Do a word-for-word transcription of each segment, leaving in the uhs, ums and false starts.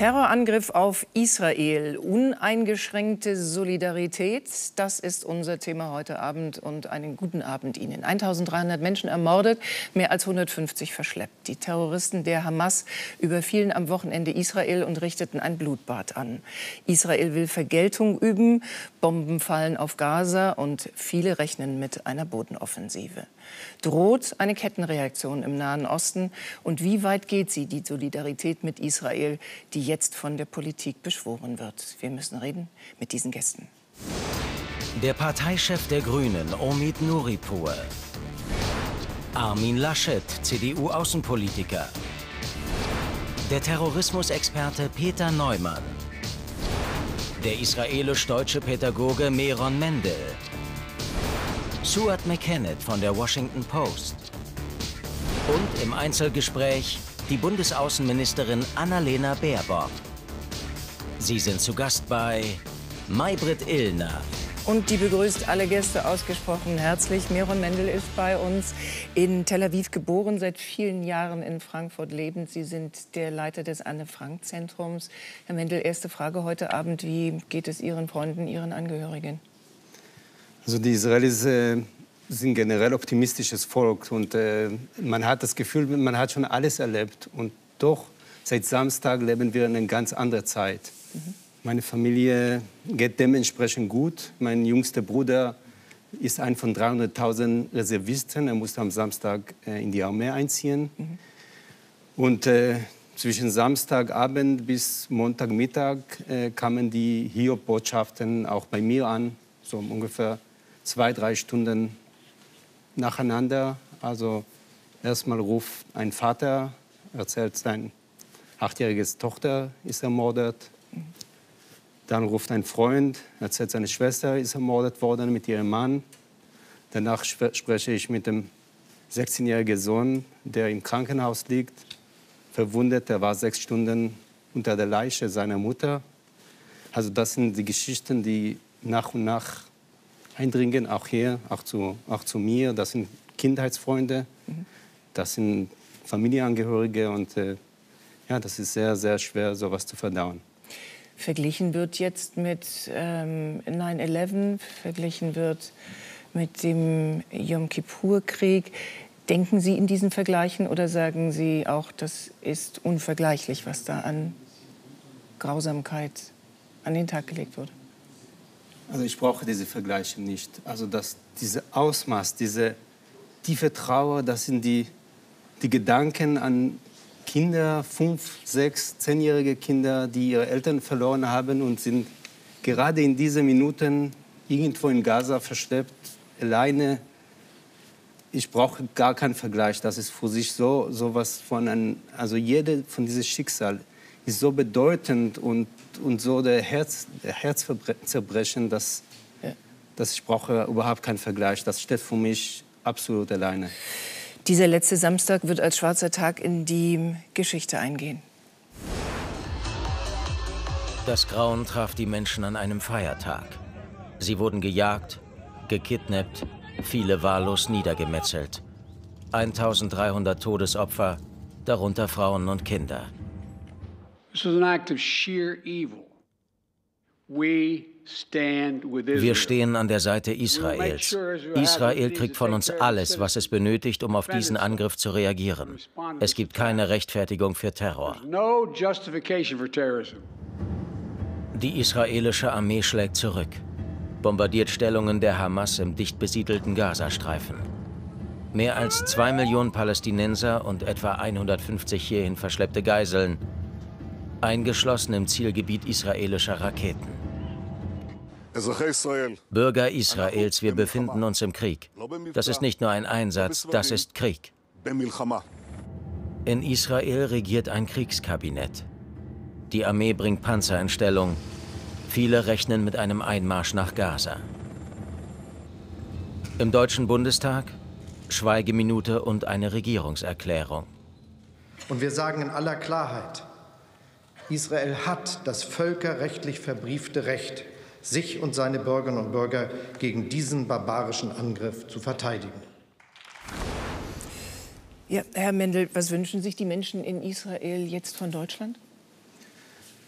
Terrorangriff auf Israel, uneingeschränkte Solidarität, das ist unser Thema heute Abend und einen guten Abend Ihnen. eintausenddreihundert Menschen ermordet, mehr als hundertfünfzig verschleppt. Die Terroristen der Hamas überfielen am Wochenende Israel und richteten ein Blutbad an. Israel will Vergeltung üben, Bomben fallen auf Gaza und viele rechnen mit einer Bodenoffensive. Droht eine Kettenreaktion im Nahen Osten? Und wie weit geht sie, die Solidarität mit Israel, die jetzt von der Politik beschworen wird? Wir müssen reden mit diesen Gästen. Der Parteichef der Grünen, Omid Nuripur. Armin Laschet, C D U-Außenpolitiker. Der Terrorismusexperte Peter Neumann. Der israelisch-deutsche Pädagoge Meron Mendel. Stuart McKennett von der Washington Post. Und im Einzelgespräch die Bundesaußenministerin Annalena Baerbock. Sie sind zu Gast bei Maybrit Illner. Und die begrüßt alle Gäste ausgesprochen herzlich. Meron Mendel ist bei uns, in Tel Aviv geboren, seit vielen Jahren in Frankfurt lebend. Sie sind der Leiter des Anne-Frank-Zentrums. Herr Mendel, erste Frage heute Abend. Wie geht es Ihren Freunden, Ihren Angehörigen? Also die Israelis äh, sind generell optimistisches Volk und äh, man hat das Gefühl, man hat schon alles erlebt und doch seit Samstag leben wir in einer ganz anderen Zeit. Mhm. Meine Familie geht dementsprechend gut. Mein jüngster Bruder ist ein von dreihunderttausend Reservisten. Er musste am Samstag äh, in die Armee einziehen. Mhm. Und äh, zwischen Samstagabend bis Montagmittag äh, kamen die Hiob-Botschaften auch bei mir an, so ungefähr zwei, drei Stunden nacheinander. Also erstmal ruft ein Vater, erzählt, seine achtjährige Tochter ist ermordet. Dann ruft ein Freund, erzählt, seine Schwester ist ermordet worden mit ihrem Mann. Danach spreche ich mit dem sechzehnjährigen Sohn, der im Krankenhaus liegt, verwundet. Er war sechs Stunden unter der Leiche seiner Mutter. Also das sind die Geschichten, die nach und nach eindringen, auch hier, auch zu, auch zu mir. Das sind Kindheitsfreunde, mhm. das sind Familienangehörige und äh, ja, das ist sehr, sehr schwer, sowas zu verdauen. Verglichen wird jetzt mit ähm, neun elf, verglichen wird mit dem Yom Kippur-Krieg. Denken Sie in diesen Vergleichen oder sagen Sie auch, das ist unvergleichlich, was da an Grausamkeit an den Tag gelegt wurde? Also ich brauche diese Vergleiche nicht. Also das, diese Ausmaß, diese tiefe Trauer, das sind die, die Gedanken an Kinder, fünf, sechs, zehnjährige Kinder, die ihre Eltern verloren haben und sind gerade in diesen Minuten irgendwo in Gaza verschleppt, alleine. Ich brauche gar keinen Vergleich. Das ist für sich so, so was von einem, also jede von diesem Schicksal ist so bedeutend und, und so der, Herz, der Herzzerbrechen, dass, ja. dass ich brauche überhaupt keinen Vergleich. Das steht für mich absolut alleine. Dieser letzte Samstag wird als schwarzer Tag in die Geschichte eingehen. Das Grauen traf die Menschen an einem Feiertag. Sie wurden gejagt, gekidnappt, viele wahllos niedergemetzelt. eintausenddreihundert Todesopfer, darunter Frauen und Kinder. Wir stehen an der Seite Israels. Israel kriegt von uns alles, was es benötigt, um auf diesen Angriff zu reagieren. Es gibt keine Rechtfertigung für Terror. Die israelische Armee schlägt zurück, bombardiert Stellungen der Hamas im dicht besiedelten Gazastreifen. Mehr als zwei Millionen Palästinenser und etwa hundertfünfzig hierhin verschleppte Geiseln, eingeschlossen im Zielgebiet israelischer Raketen. Bürger Israels, wir befinden uns im Krieg. Das ist nicht nur ein Einsatz, das ist Krieg. In Israel regiert ein Kriegskabinett. Die Armee bringt Panzer in Stellung. Viele rechnen mit einem Einmarsch nach Gaza. Im Deutschen Bundestag Schweigeminute und eine Regierungserklärung. Und wir sagen in aller Klarheit, Israel hat das völkerrechtlich verbriefte Recht, sich und seine Bürgerinnen und Bürger gegen diesen barbarischen Angriff zu verteidigen. Ja, Herr Mendel, was wünschen sich die Menschen in Israel jetzt von Deutschland?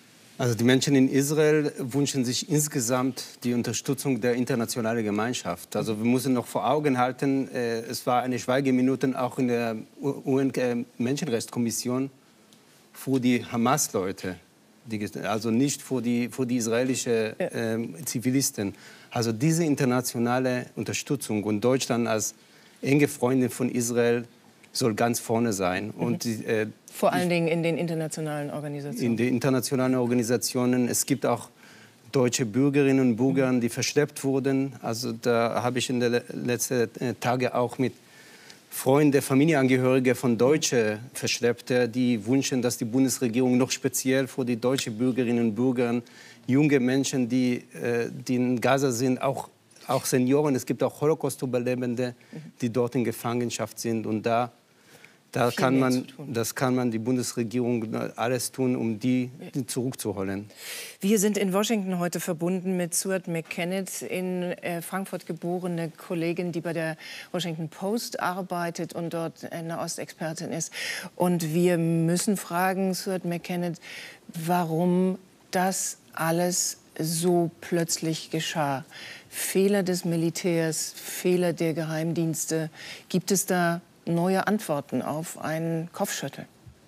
Also die Menschen in Israel wünschen sich insgesamt die Unterstützung der internationalen Gemeinschaft. Also wir müssen noch vor Augen halten, äh, es war eine Schweigeminute auch in der U N-Menschenrechtskommission für die Hamas-Leute, also nicht für die, für die israelischen äh, Zivilisten. Also diese internationale Unterstützung und Deutschland als enge Freundin von Israel soll ganz vorne sein. Mhm. Und, äh, Vor allen Dingen in den internationalen Organisationen. In den internationalen Organisationen. Es gibt auch deutsche Bürgerinnen und Bürger, die verschleppt wurden. Also da habe ich in den letzten Tagen auch mit Freunden, Familienangehörigen von Deutschen Verschleppten, die wünschen, dass die Bundesregierung noch speziell für die deutschen Bürgerinnen und Bürger, junge Menschen, die, äh, die in Gaza sind, auch, auch Senioren, es gibt auch Holocaust-Überlebende, die dort in Gefangenschaft sind. Und da Da kann man, das kann man die Bundesregierung alles tun, um die, die zurückzuholen. Wir sind in Washington heute verbunden mit Stuart McKennett, in äh, Frankfurt geborene Kollegin, die bei der Washington Post arbeitet und dort eine Ostexpertin ist. Und wir müssen fragen, Stuart McKennett, warum das alles so plötzlich geschah. Fehler des Militärs, Fehler der Geheimdienste. Gibt es da neue Antworten auf ein Kopfschütteln?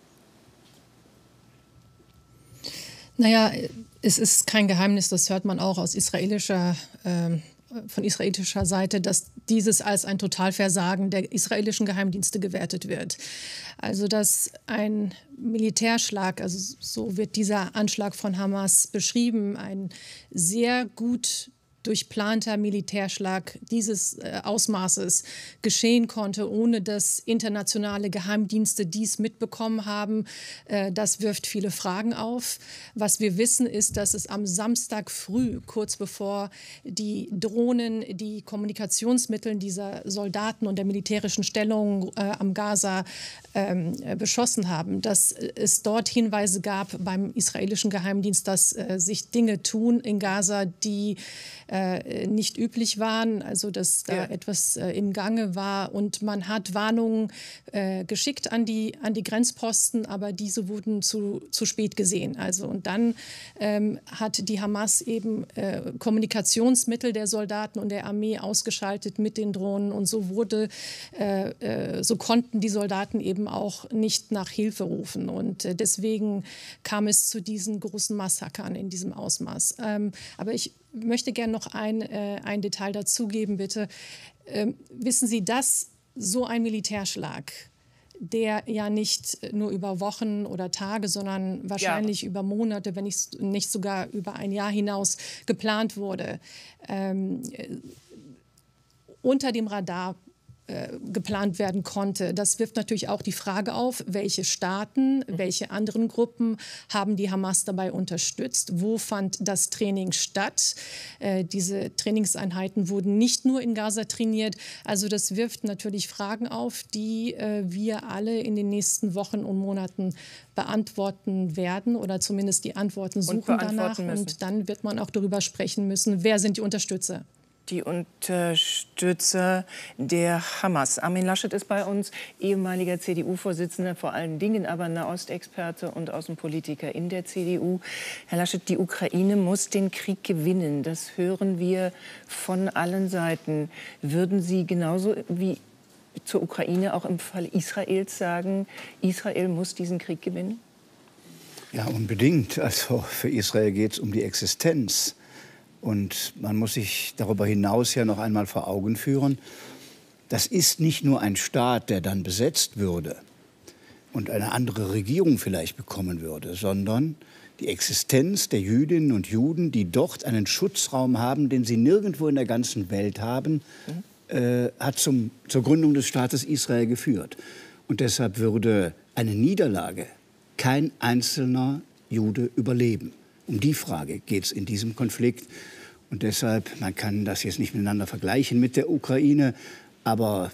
Naja, es ist kein Geheimnis, das hört man auch aus israelischer, äh, von israelischer Seite, dass dieses als ein Totalversagen der israelischen Geheimdienste gewertet wird. Also dass ein Militärschlag, also so wird dieser Anschlag von Hamas beschrieben, ein sehr gut durchplanter Militärschlag dieses äh, Ausmaßes geschehen konnte, ohne dass internationale Geheimdienste dies mitbekommen haben. Äh, das wirft viele Fragen auf. Was wir wissen, ist, dass es am Samstag früh, kurz bevor die Drohnen die Kommunikationsmittel dieser Soldaten und der militärischen Stellung äh, am Gaza ähm, äh, beschossen haben, dass es dort Hinweise gab beim israelischen Geheimdienst, dass äh, sich Dinge tun in Gaza, die Äh, nicht üblich waren, also dass da ja. etwas äh, im Gange war. Und man hat Warnungen äh, geschickt an die, an die Grenzposten, aber diese wurden zu, zu spät gesehen. Also, und dann ähm, hat die Hamas eben äh, Kommunikationsmittel der Soldaten und der Armee ausgeschaltet mit den Drohnen. Und so wurde, äh, äh, so konnten die Soldaten eben auch nicht nach Hilfe rufen. Und äh, deswegen kam es zu diesen großen Massakern in diesem Ausmaß. Ähm, aber ich möchte gerne noch ein, äh, ein Detail dazugeben, bitte. Ähm, wissen Sie, dass so ein Militärschlag, der ja nicht nur über Wochen oder Tage, sondern wahrscheinlich ja. über Monate, wenn nicht, nicht sogar über ein Jahr hinaus geplant wurde, ähm, unter dem Radar Äh, geplant werden konnte. Das wirft natürlich auch die Frage auf, welche Staaten, welche anderen Gruppen haben die Hamas dabei unterstützt? Wo fand das Training statt? Äh, diese Trainingseinheiten wurden nicht nur in Gaza trainiert. Also das wirft natürlich Fragen auf, die äh, wir alle in den nächsten Wochen und Monaten beantworten werden oder zumindest die Antworten suchen danach. Müssen. Und dann wird man auch darüber sprechen müssen, wer sind die Unterstützer? Die Unterstützer der Hamas. Armin Laschet ist bei uns, ehemaliger C D U-Vorsitzender, vor allen Dingen aber Nahostexperte und Außenpolitiker in der C D U. Herr Laschet, die Ukraine muss den Krieg gewinnen. Das hören wir von allen Seiten. Würden Sie genauso wie zur Ukraine auch im Fall Israels sagen, Israel muss diesen Krieg gewinnen? Ja, unbedingt. Also für Israel geht es um die Existenz. Und man muss sich darüber hinaus ja noch einmal vor Augen führen, das ist nicht nur ein Staat, der dann besetzt würde und eine andere Regierung vielleicht bekommen würde, sondern die Existenz der Jüdinnen und Juden, die dort einen Schutzraum haben, den sie nirgendwo in der ganzen Welt haben, äh, hat zum, zur Gründung des Staates Israel geführt. Und deshalb würde eine Niederlage kein einzelner Jude überleben. Um die Frage geht es in diesem Konflikt. Und deshalb, man kann das jetzt nicht miteinander vergleichen mit der Ukraine, aber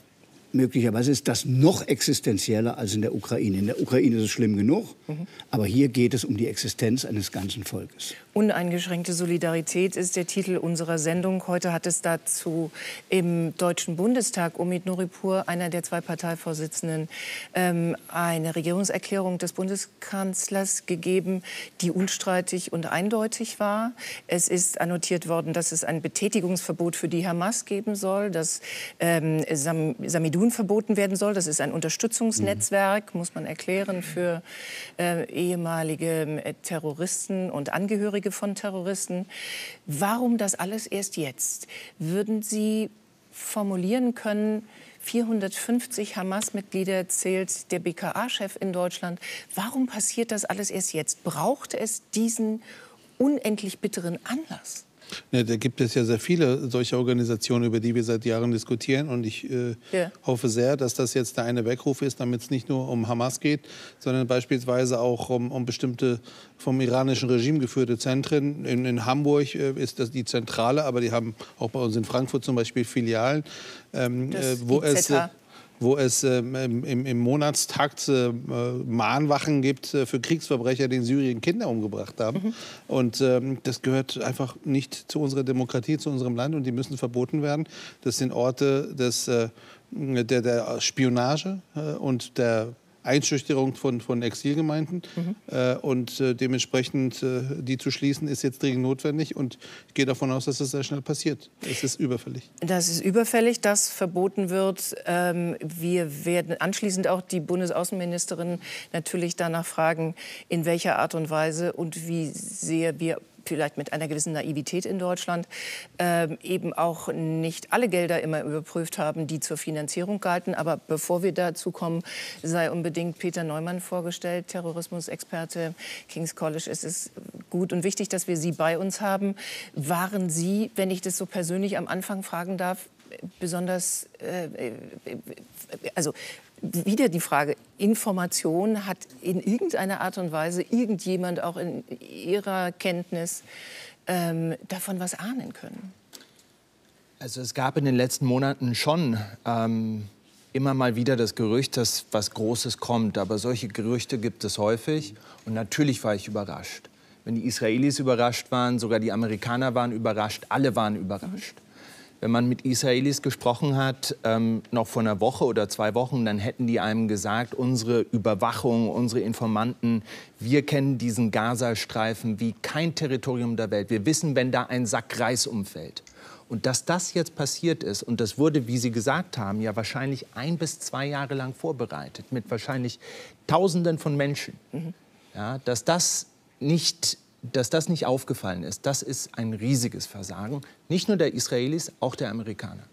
möglicherweise ist das noch existenzieller als in der Ukraine. In der Ukraine ist es schlimm genug, mhm. aber hier geht es um die Existenz eines ganzen Volkes. Uneingeschränkte Solidarität ist der Titel unserer Sendung. Heute hat es dazu im Deutschen Bundestag Omid Nuripur, einer der zwei Parteivorsitzenden, ähm, eine Regierungserklärung des Bundeskanzlers gegeben, die unstreitig und eindeutig war. Es ist annotiert worden, dass es ein Betätigungsverbot für die Hamas geben soll, dass ähm, Sam Samidun verboten werden soll. Das ist ein Unterstützungsnetzwerk, mhm. muss man erklären, für äh, ehemalige äh, Terroristen und Angehörige von Terroristen. Warum das alles erst jetzt? Würden Sie formulieren können, vierhundertfünfzig Hamas-Mitglieder zählt der B K A-Chef in Deutschland. Warum passiert das alles erst jetzt? Braucht es diesen unendlich bitteren Anlass? Ja, da gibt es ja sehr viele solcher Organisationen, über die wir seit Jahren diskutieren. Und ich äh, ja. hoffe sehr, dass das jetzt der eine Weckruf ist, damit es nicht nur um Hamas geht, sondern beispielsweise auch um, um bestimmte vom iranischen Regime geführte Zentren. In, in Hamburg äh, ist das die Zentrale, aber die haben auch bei uns in Frankfurt zum Beispiel Filialen, ähm, äh, wo es... Äh, wo es äh, im, im Monatstakt äh, Mahnwachen gibt äh, für Kriegsverbrecher, die in Syrien Kinder umgebracht haben. Mhm. Und ähm, das gehört einfach nicht zu unserer Demokratie, zu unserem Land, und die müssen verboten werden. Das sind Orte des, äh, der, der Spionage äh, und der Einschüchterung von, von Exilgemeinden. Mhm. Äh, und äh, dementsprechend äh, die zu schließen, ist jetzt dringend notwendig. Und ich gehe davon aus, dass das sehr schnell passiert. Es ist überfällig. Das ist überfällig, dass verboten wird. Ähm, wir werden anschließend auch die Bundesaußenministerin natürlich danach fragen, in welcher Art und Weise und wie sehr wir vielleicht mit einer gewissen Naivität in Deutschland, äh, eben auch nicht alle Gelder immer überprüft haben, die zur Finanzierung galten. Aber bevor wir dazu kommen, sei unbedingt Peter Neumann vorgestellt, Terrorismusexperte, King's College. Es ist gut und wichtig, dass wir Sie bei uns haben. Waren Sie, wenn ich das so persönlich am Anfang fragen darf, besonders, äh, also wieder die Frage, Information, hat in irgendeiner Art und Weise irgendjemand auch in Ihrer Kenntnis ähm, davon was ahnen können? Also es gab in den letzten Monaten schon ähm, immer mal wieder das Gerücht, dass was Großes kommt. Aber solche Gerüchte gibt es häufig. Und natürlich war ich überrascht. Wenn die Israelis überrascht waren, sogar die Amerikaner waren überrascht, alle waren überrascht. Wenn man mit Israelis gesprochen hat, ähm, noch vor einer Woche oder zwei Wochen, dann hätten die einem gesagt, unsere Überwachung, unsere Informanten, wir kennen diesen Gazastreifen wie kein Territorium der Welt. Wir wissen, wenn da ein Sack Reis umfällt. Und dass das jetzt passiert ist, und das wurde, wie Sie gesagt haben, ja wahrscheinlich ein bis zwei Jahre lang vorbereitet, mit wahrscheinlich Tausenden von Menschen, mhm. ja, dass das nicht... Dass das nicht aufgefallen ist, das ist ein riesiges Versagen. Nicht nur der Israelis, auch der Amerikaner.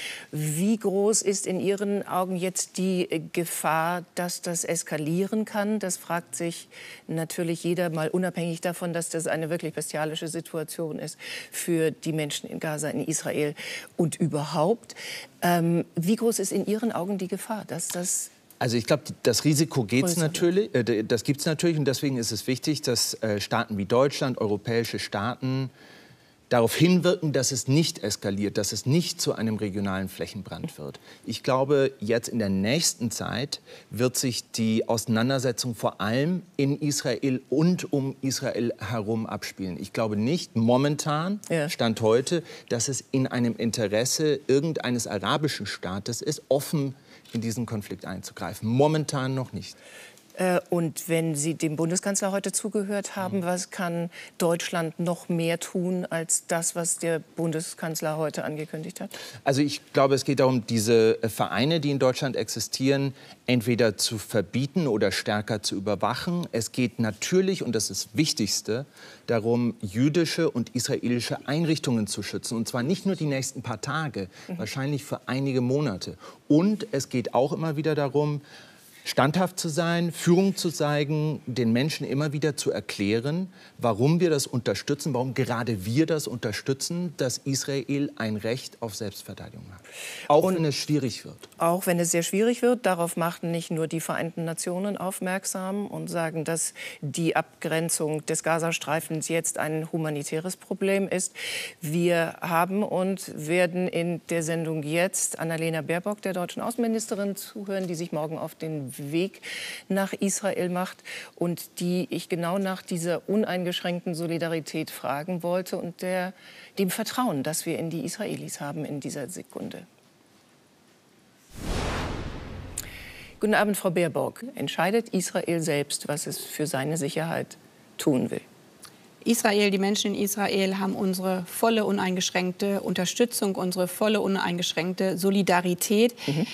Wie groß ist in Ihren Augen jetzt die Gefahr, dass das eskalieren kann? Das fragt sich natürlich jeder, mal unabhängig davon, dass das eine wirklich bestialische Situation ist für die Menschen in Gaza, in Israel und überhaupt. Ähm, wie groß ist in Ihren Augen die Gefahr, dass das... Also ich glaube, das Risiko geht's natürlich, äh, das gibt es natürlich, und deswegen ist es wichtig, dass äh, Staaten wie Deutschland, europäische Staaten darauf hinwirken, dass es nicht eskaliert, dass es nicht zu einem regionalen Flächenbrand wird. Ich glaube, jetzt in der nächsten Zeit wird sich die Auseinandersetzung vor allem in Israel und um Israel herum abspielen. Ich glaube nicht momentan, ja. Stand heute, dass es in einem Interesse irgendeines arabischen Staates ist, offen in diesen Konflikt einzugreifen. Momentan noch nicht. Äh, und wenn Sie dem Bundeskanzler heute zugehört haben, mhm. was kann Deutschland noch mehr tun als das, was der Bundeskanzler heute angekündigt hat? Also ich glaube, es geht darum, diese Vereine, die in Deutschland existieren, entweder zu verbieten oder stärker zu überwachen. Es geht natürlich, und das ist das Wichtigste, darum, jüdische und israelische Einrichtungen zu schützen. Und zwar nicht nur die nächsten paar Tage, mhm. wahrscheinlich für einige Monate. Und es geht auch immer wieder darum, standhaft zu sein, Führung zu zeigen, den Menschen immer wieder zu erklären, warum wir das unterstützen, warum gerade wir das unterstützen, dass Israel ein Recht auf Selbstverteidigung hat. Auch Und wenn es schwierig wird. Auch wenn es sehr schwierig wird. Darauf machten nicht nur die Vereinten Nationen aufmerksam und sagen, dass die Abgrenzung des Gazastreifens jetzt ein humanitäres Problem ist. Wir haben und werden in der Sendung jetzt Annalena Baerbock, der deutschen Außenministerin, zuhören, die sich morgen auf den Weg nach Israel macht und die ich genau nach dieser uneingeschränkten Solidarität fragen wollte und der, dem Vertrauen, das wir in die Israelis haben in dieser Sekunde. Guten Abend, Frau Baerbock. Entscheidet Israel selbst, was es für seine Sicherheit tun will? Israel, die Menschen in Israel haben unsere volle, uneingeschränkte Unterstützung, unsere volle, uneingeschränkte Solidarität. Mhm.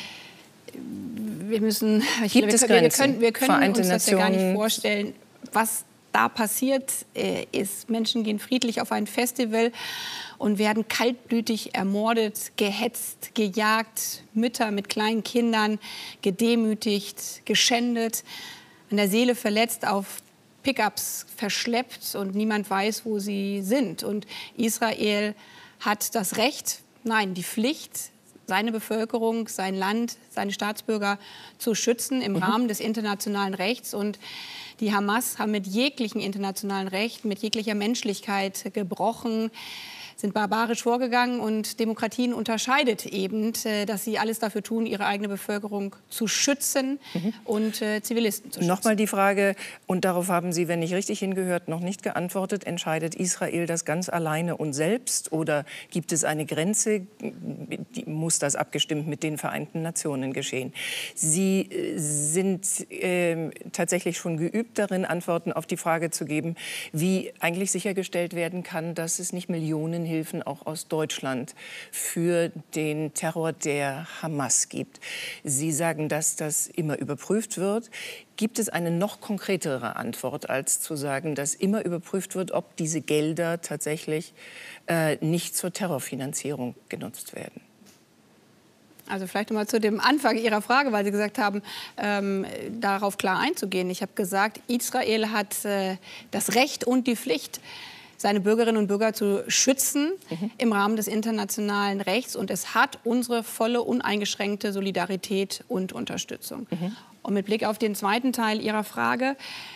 Wir müssen, ich Gibt glaube, es wir, Grenzen? wir können, wir können Vereinte uns das ja gar nicht Nationen vorstellen, was da passiert äh, ist. Menschen gehen friedlich auf ein Festival und werden kaltblütig ermordet, gehetzt, gejagt, Mütter mit kleinen Kindern gedemütigt, geschändet, an der Seele verletzt, auf Pickups verschleppt und niemand weiß, wo sie sind. Und Israel hat das Recht, nein, die Pflicht, seine Bevölkerung, sein Land, seine Staatsbürger zu schützen im mhm. Rahmen des internationalen Rechts. Und die Hamas haben mit jeglichem internationalen Recht, mit jeglicher Menschlichkeit gebrochen, sind barbarisch vorgegangen und Demokratien unterscheidet eben, dass sie alles dafür tun, ihre eigene Bevölkerung zu schützen mhm. und äh, Zivilisten zu schützen. Nochmal die Frage, und darauf haben Sie, wenn ich richtig hingehört, noch nicht geantwortet, entscheidet Israel das ganz alleine und selbst oder gibt es eine Grenze, die, muss das abgestimmt mit den Vereinten Nationen geschehen? Sie äh, sind äh, tatsächlich schon geübt darin, Antworten auf die Frage zu geben, wie eigentlich sichergestellt werden kann, dass es nicht Millionen Hilfen auch aus Deutschland für den Terror der Hamas gibt. Sie sagen, dass das immer überprüft wird. Gibt es eine noch konkretere Antwort, als zu sagen, dass immer überprüft wird, ob diese Gelder tatsächlich äh, nicht zur Terrorfinanzierung genutzt werden? Also vielleicht noch mal zu dem Anfang Ihrer Frage, weil Sie gesagt haben, ähm, darauf klar einzugehen. Ich habe gesagt, Israel hat äh, das Recht und die Pflicht, seine Bürgerinnen und Bürger zu schützen mhm. im Rahmen des internationalen Rechts. Und es hat unsere volle, uneingeschränkte Solidarität und Unterstützung. Mhm. Und mit Blick auf den zweiten Teil Ihrer Frage,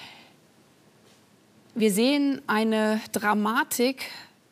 wir sehen eine Dramatik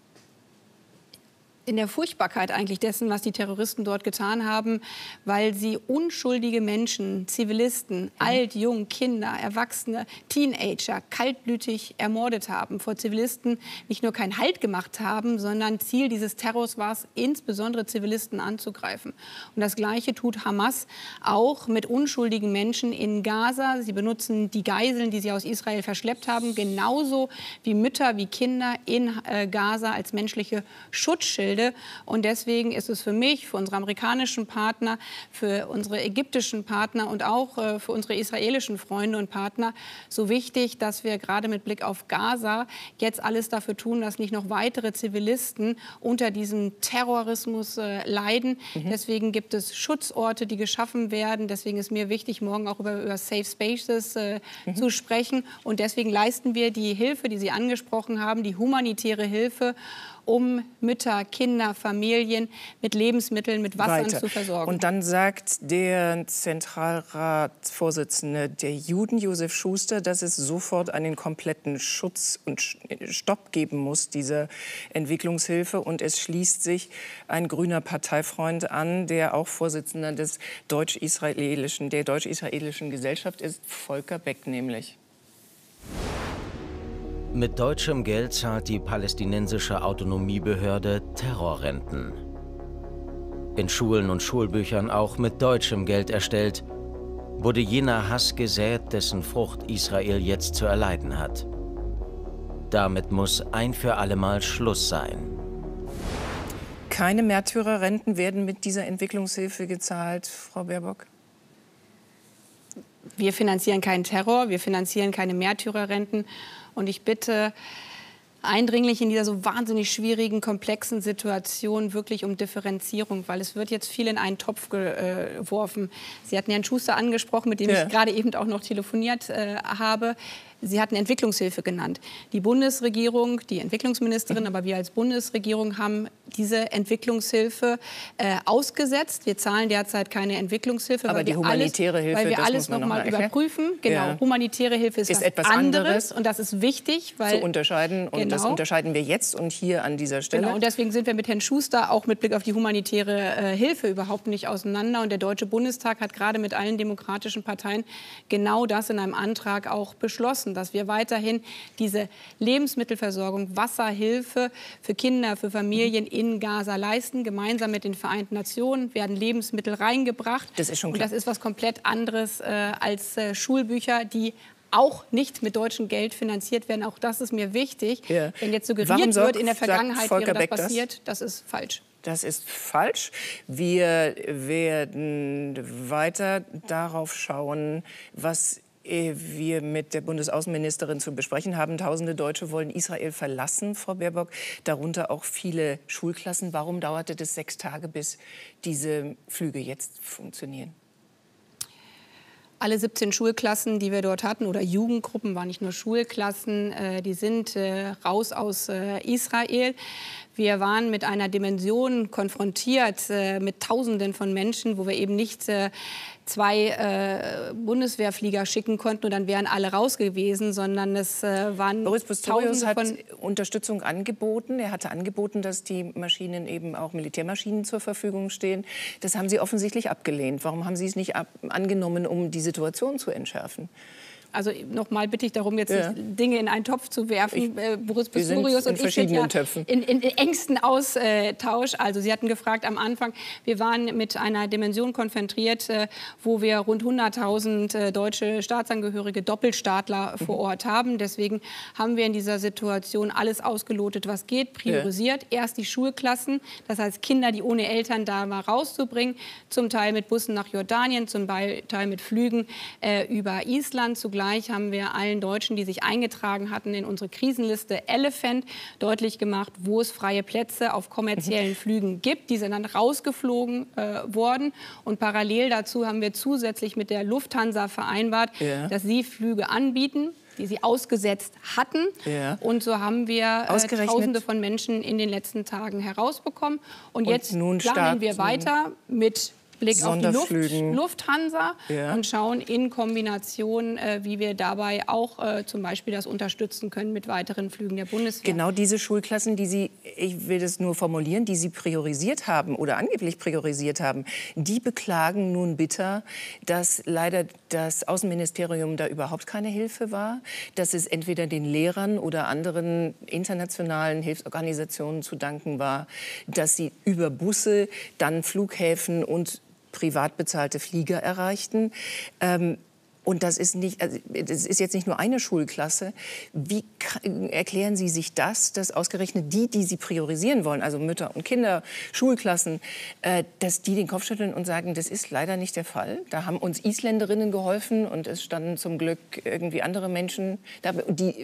in der Furchtbarkeit eigentlich dessen, was die Terroristen dort getan haben, weil sie unschuldige Menschen, Zivilisten, mhm. alt, jung, Kinder, Erwachsene, Teenager kaltblütig ermordet haben, vor Zivilisten nicht nur keinen Halt gemacht haben, sondern Ziel dieses Terrors war es, insbesondere Zivilisten anzugreifen. Und das Gleiche tut Hamas auch mit unschuldigen Menschen in Gaza. Sie benutzen die Geiseln, die sie aus Israel verschleppt haben, genauso wie Mütter, wie Kinder in äh, Gaza als menschliche Schutzschilde. Und deswegen ist es für mich, für unsere amerikanischen Partner, für unsere ägyptischen Partner und auch äh, für unsere israelischen Freunde und Partner so wichtig, dass wir gerade mit Blick auf Gaza jetzt alles dafür tun, dass nicht noch weitere Zivilisten unter diesem Terrorismus äh, leiden. Mhm. Deswegen gibt es Schutzorte, die geschaffen werden. Deswegen ist mir wichtig, morgen auch über, über Safe Spaces äh, mhm. zu sprechen. Und deswegen leisten wir die Hilfe, die Sie angesprochen haben, die humanitäre Hilfe, um Mütter, Kinder, Familien mit Lebensmitteln, mit Wasser zu versorgen. Und dann sagt der Zentralratsvorsitzende der Juden, Josef Schuster, dass es sofort einen kompletten Schutz und Stopp geben muss, dieser Entwicklungshilfe. Und es schließt sich ein grüner Parteifreund an, der auch Vorsitzender des deutsch-israelischen, der deutsch-israelischen Gesellschaft ist, Volker Beck nämlich. Mit deutschem Geld zahlt die palästinensische Autonomiebehörde Terrorrenten. In Schulen und Schulbüchern auch mit deutschem Geld erstellt, wurde jener Hass gesät, dessen Frucht Israel jetzt zu erleiden hat. Damit muss ein für allemal Schluss sein. Keine Märtyrerrenten werden mit dieser Entwicklungshilfe gezahlt, Frau Baerbock? Wir finanzieren keinen Terror, wir finanzieren keine Märtyrerrenten. Und ich bitte eindringlich in dieser so wahnsinnig schwierigen, komplexen Situation wirklich um Differenzierung, weil es wird jetzt viel in einen Topf geworfen. Sie hatten Herrn Schuster angesprochen, mit dem ja. ich gerade eben auch noch telefoniert äh, habe. Sie hatten Entwicklungshilfe genannt. Die Bundesregierung, die Entwicklungsministerin, aber wir als Bundesregierung haben diese Entwicklungshilfe äh, ausgesetzt. Wir zahlen derzeit keine Entwicklungshilfe, aber weil die wir humanitäre alles, Hilfe, weil wir das alles muss man noch mal noch mal überprüfen. Genau, ja. humanitäre Hilfe ist, ist was etwas anderes, anderes und das ist wichtig, weil zu unterscheiden und genau. das unterscheiden wir jetzt und hier an dieser Stelle. Genau, und deswegen sind wir mit Herrn Schuster auch mit Blick auf die humanitäre äh, Hilfe überhaupt nicht auseinander. Und der Deutsche Bundestag hat gerade mit allen demokratischen Parteien genau das in einem Antrag auch beschlossen, dass wir weiterhin diese Lebensmittelversorgung, Wasserhilfe für Kinder, für Familien in Gaza leisten. Gemeinsam mit den Vereinten Nationen werden Lebensmittel reingebracht. Das ist schon klar. Und das ist was komplett anderes äh, als äh, Schulbücher, die auch nicht mit deutschem Geld finanziert werden. Auch das ist mir wichtig. Ja. Wenn jetzt suggeriert Warum wird, in der Vergangenheit wäre das Beck passiert, das? das ist falsch. Das ist falsch. Wir werden weiter darauf schauen, was wir mit der Bundesaußenministerin zu besprechen haben. Tausende Deutsche wollen Israel verlassen, Frau Baerbock, darunter auch viele Schulklassen. Warum dauerte das sechs Tage, bis diese Flüge jetzt funktionieren? Alle siebzehn Schulklassen, die wir dort hatten, oder Jugendgruppen, waren nicht nur Schulklassen, äh, die sind äh, raus aus äh, Israel. Wir waren mit einer Dimension konfrontiert, äh, mit Tausenden von Menschen, wo wir eben nicht äh, zwei äh, Bundeswehrflieger schicken konnten und dann wären alle raus gewesen, sondern es äh, waren Boris Pistorius hat von Unterstützung angeboten. Er hatte angeboten, dass die Maschinen eben auch Militärmaschinen zur Verfügung stehen. Das haben Sie offensichtlich abgelehnt. Warum haben Sie es nicht ab angenommen, um die Situation zu entschärfen? Also nochmal bitte ich darum, jetzt ja. Dinge in einen Topf zu werfen. Ich, äh, Boris Pistorius und ich sind ja in, in, in engsten Austausch. Also Sie hatten gefragt am Anfang, wir waren mit einer Dimension konfrontiert, äh, wo wir rund hunderttausend äh, deutsche Staatsangehörige, Doppelstaatler mhm. vor Ort haben. Deswegen haben wir in dieser Situation alles ausgelotet, was geht, priorisiert. Ja. Erst die Schulklassen, das heißt Kinder, die ohne Eltern da waren, rauszubringen. Zum Teil mit Bussen nach Jordanien, zum Teil mit Flügen äh, über Island. Zugleich haben wir allen Deutschen, die sich eingetragen hatten in unsere Krisenliste Elephant, deutlich gemacht, wo es freie Plätze auf kommerziellen mhm. Flügen gibt. Die sind dann rausgeflogen äh, worden. Und parallel dazu haben wir zusätzlich mit der Lufthansa vereinbart, ja. dass sie Flüge anbieten, die sie ausgesetzt hatten. Ja. Und so haben wir äh, Tausende von Menschen in den letzten Tagen herausbekommen. Und, Und jetzt nun planen wir weiter mit Blick auf die Luft, Lufthansa ja. und schauen in Kombination, äh, wie wir dabei auch äh, zum Beispiel das unterstützen können mit weiteren Flügen der Bundeswehr. Genau diese Schulklassen, die Sie, ich will das nur formulieren, die Sie priorisiert haben oder angeblich priorisiert haben, die beklagen nun bitter, dass leider das Außenministerium da überhaupt keine Hilfe war, dass es entweder den Lehrern oder anderen internationalen Hilfsorganisationen zu danken war, dass sie über Busse dann Flughäfen und privat bezahlte Flieger erreichten. Ähm, und das ist, nicht, also das ist jetzt nicht nur eine Schulklasse. Wie erklären Sie sich das, dass ausgerechnet die, die Sie priorisieren wollen, also Mütter und Kinder, Schulklassen, äh, dass die den Kopf schütteln und sagen, das ist leider nicht der Fall? Da haben uns Isländerinnen geholfen und es standen zum Glück irgendwie andere Menschen. Da, die,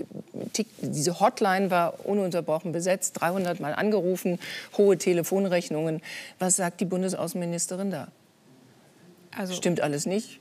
diese Hotline war ununterbrochen besetzt, dreihundert Mal angerufen, hohe Telefonrechnungen. Was sagt die Bundesaußenministerin da? Also, stimmt alles nicht?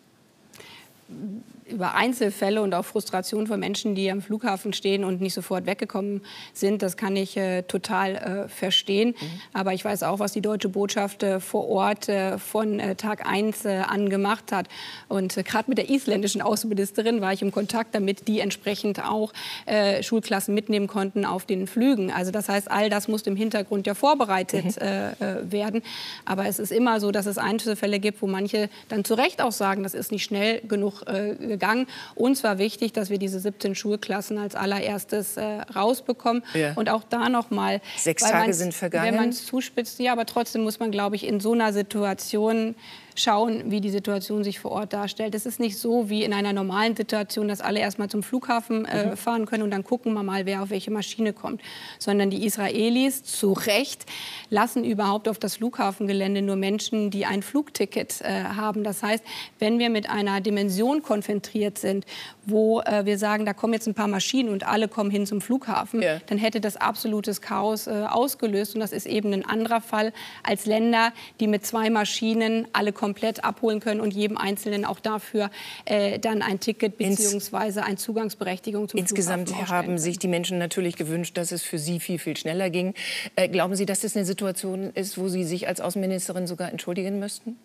Über Einzelfälle und auch Frustration von Menschen, die am Flughafen stehen und nicht sofort weggekommen sind, das kann ich äh, total äh, verstehen. Mhm. Aber ich weiß auch, was die deutsche Botschaft äh, vor Ort äh, von äh, Tag eins äh, an gemacht hat. Und äh, gerade mit der isländischen Außenministerin war ich im Kontakt, damit die entsprechend auch äh, Schulklassen mitnehmen konnten auf den Flügen. Also das heißt, all das muss im Hintergrund ja vorbereitet mhm. äh, werden. Aber es ist immer so, dass es Einzelfälle gibt, wo manche dann zu Recht auch sagen, das ist nicht schnell genug äh, gegangen. Uns war wichtig, dass wir diese siebzehn Schulklassen als allererstes äh, rausbekommen. Ja. Und auch da noch mal, sechs Tage sind vergangen. Wenn man es zuspitzt, ja, aber trotzdem muss man, glaube ich, in so einer Situation schauen, wie die Situation sich vor Ort darstellt. Es ist nicht so wie in einer normalen Situation, dass alle erstmal zum Flughafen äh, mhm. fahren können und dann gucken wir mal, wer auf welche Maschine kommt. Sondern die Israelis, zu Recht, lassen überhaupt auf das Flughafengelände nur Menschen, die ein Flugticket äh, haben. Das heißt, wenn wir mit einer Dimension konfrontiert sind, wo äh, wir sagen, da kommen jetzt ein paar Maschinen und alle kommen hin zum Flughafen, ja. dann hätte das absolutes Chaos äh, ausgelöst. Und das ist eben ein anderer Fall als Länder, die mit zwei Maschinen alle komplett abholen können und jedem Einzelnen auch dafür äh, dann ein Ticket bzw. eine Zugangsberechtigung zum Insgesamt Flughafen haben sich die Menschen natürlich gewünscht, dass es für sie viel, viel schneller ging. Äh, glauben Sie, dass das eine Situation ist, wo Sie sich als Außenministerin sogar entschuldigen müssten?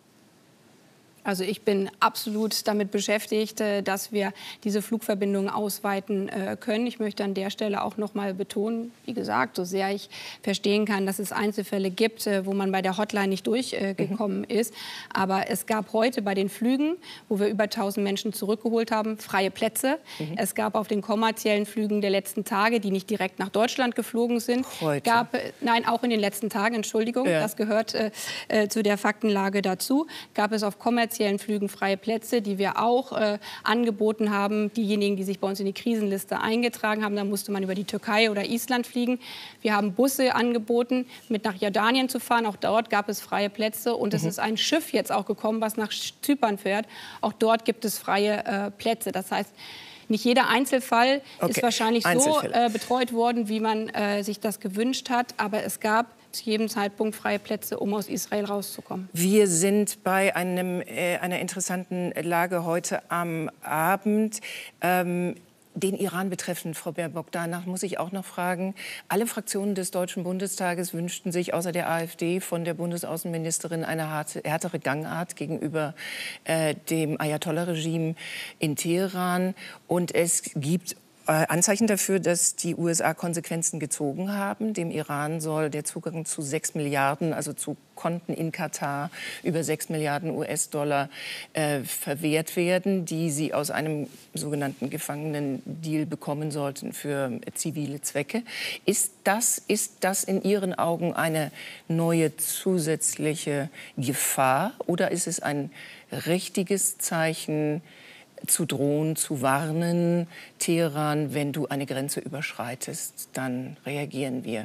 Also ich bin absolut damit beschäftigt, dass wir diese Flugverbindungen ausweiten können. Ich möchte an der Stelle auch noch mal betonen, wie gesagt, so sehr ich verstehen kann, dass es Einzelfälle gibt, wo man bei der Hotline nicht durchgekommen mhm. ist. Aber es gab heute bei den Flügen, wo wir über tausend Menschen zurückgeholt haben, freie Plätze. Mhm. Es gab auf den kommerziellen Flügen der letzten Tage, die nicht direkt nach Deutschland geflogen sind, heute. Gab, nein, auch in den letzten Tagen, Entschuldigung, ja. das gehört äh, zu der Faktenlage dazu, gab es auf kommerziellen Flügen freie Plätze, die wir auch äh, angeboten haben. Diejenigen, die sich bei uns in die Krisenliste eingetragen haben, da musste man über die Türkei oder Island fliegen. Wir haben Busse angeboten, mit nach Jordanien zu fahren. Auch dort gab es freie Plätze. Und mhm. es ist ein Schiff jetzt auch gekommen, was nach Zypern fährt. Auch dort gibt es freie äh, Plätze. Das heißt, nicht jeder Einzelfall okay. ist wahrscheinlich so äh, betreut worden, wie man äh, sich das gewünscht hat. Aber es gab zu jedem Zeitpunkt freie Plätze, um aus Israel rauszukommen. Wir sind bei einem, äh, einer interessanten Lage heute am Abend. Ähm, den Iran betreffend, Frau Baerbock, danach muss ich auch noch fragen. Alle Fraktionen des Deutschen Bundestages wünschten sich außer der AfD von der Bundesaußenministerin eine harte, härtere Gangart gegenüber äh, dem Ayatollah-Regime in Teheran. Und es gibt Anzeichen dafür, dass die U S A Konsequenzen gezogen haben. Dem Iran soll der Zugang zu sechs Milliarden, also zu Konten in Katar, über sechs Milliarden U S-Dollar äh, verwehrt werden, die sie aus einem sogenannten Gefangenendeal bekommen sollten für zivile Zwecke. Ist das, ist das in Ihren Augen eine neue zusätzliche Gefahr oder ist es ein richtiges Zeichen, zu drohen, zu warnen, Teheran, wenn du eine Grenze überschreitest, dann reagieren wir?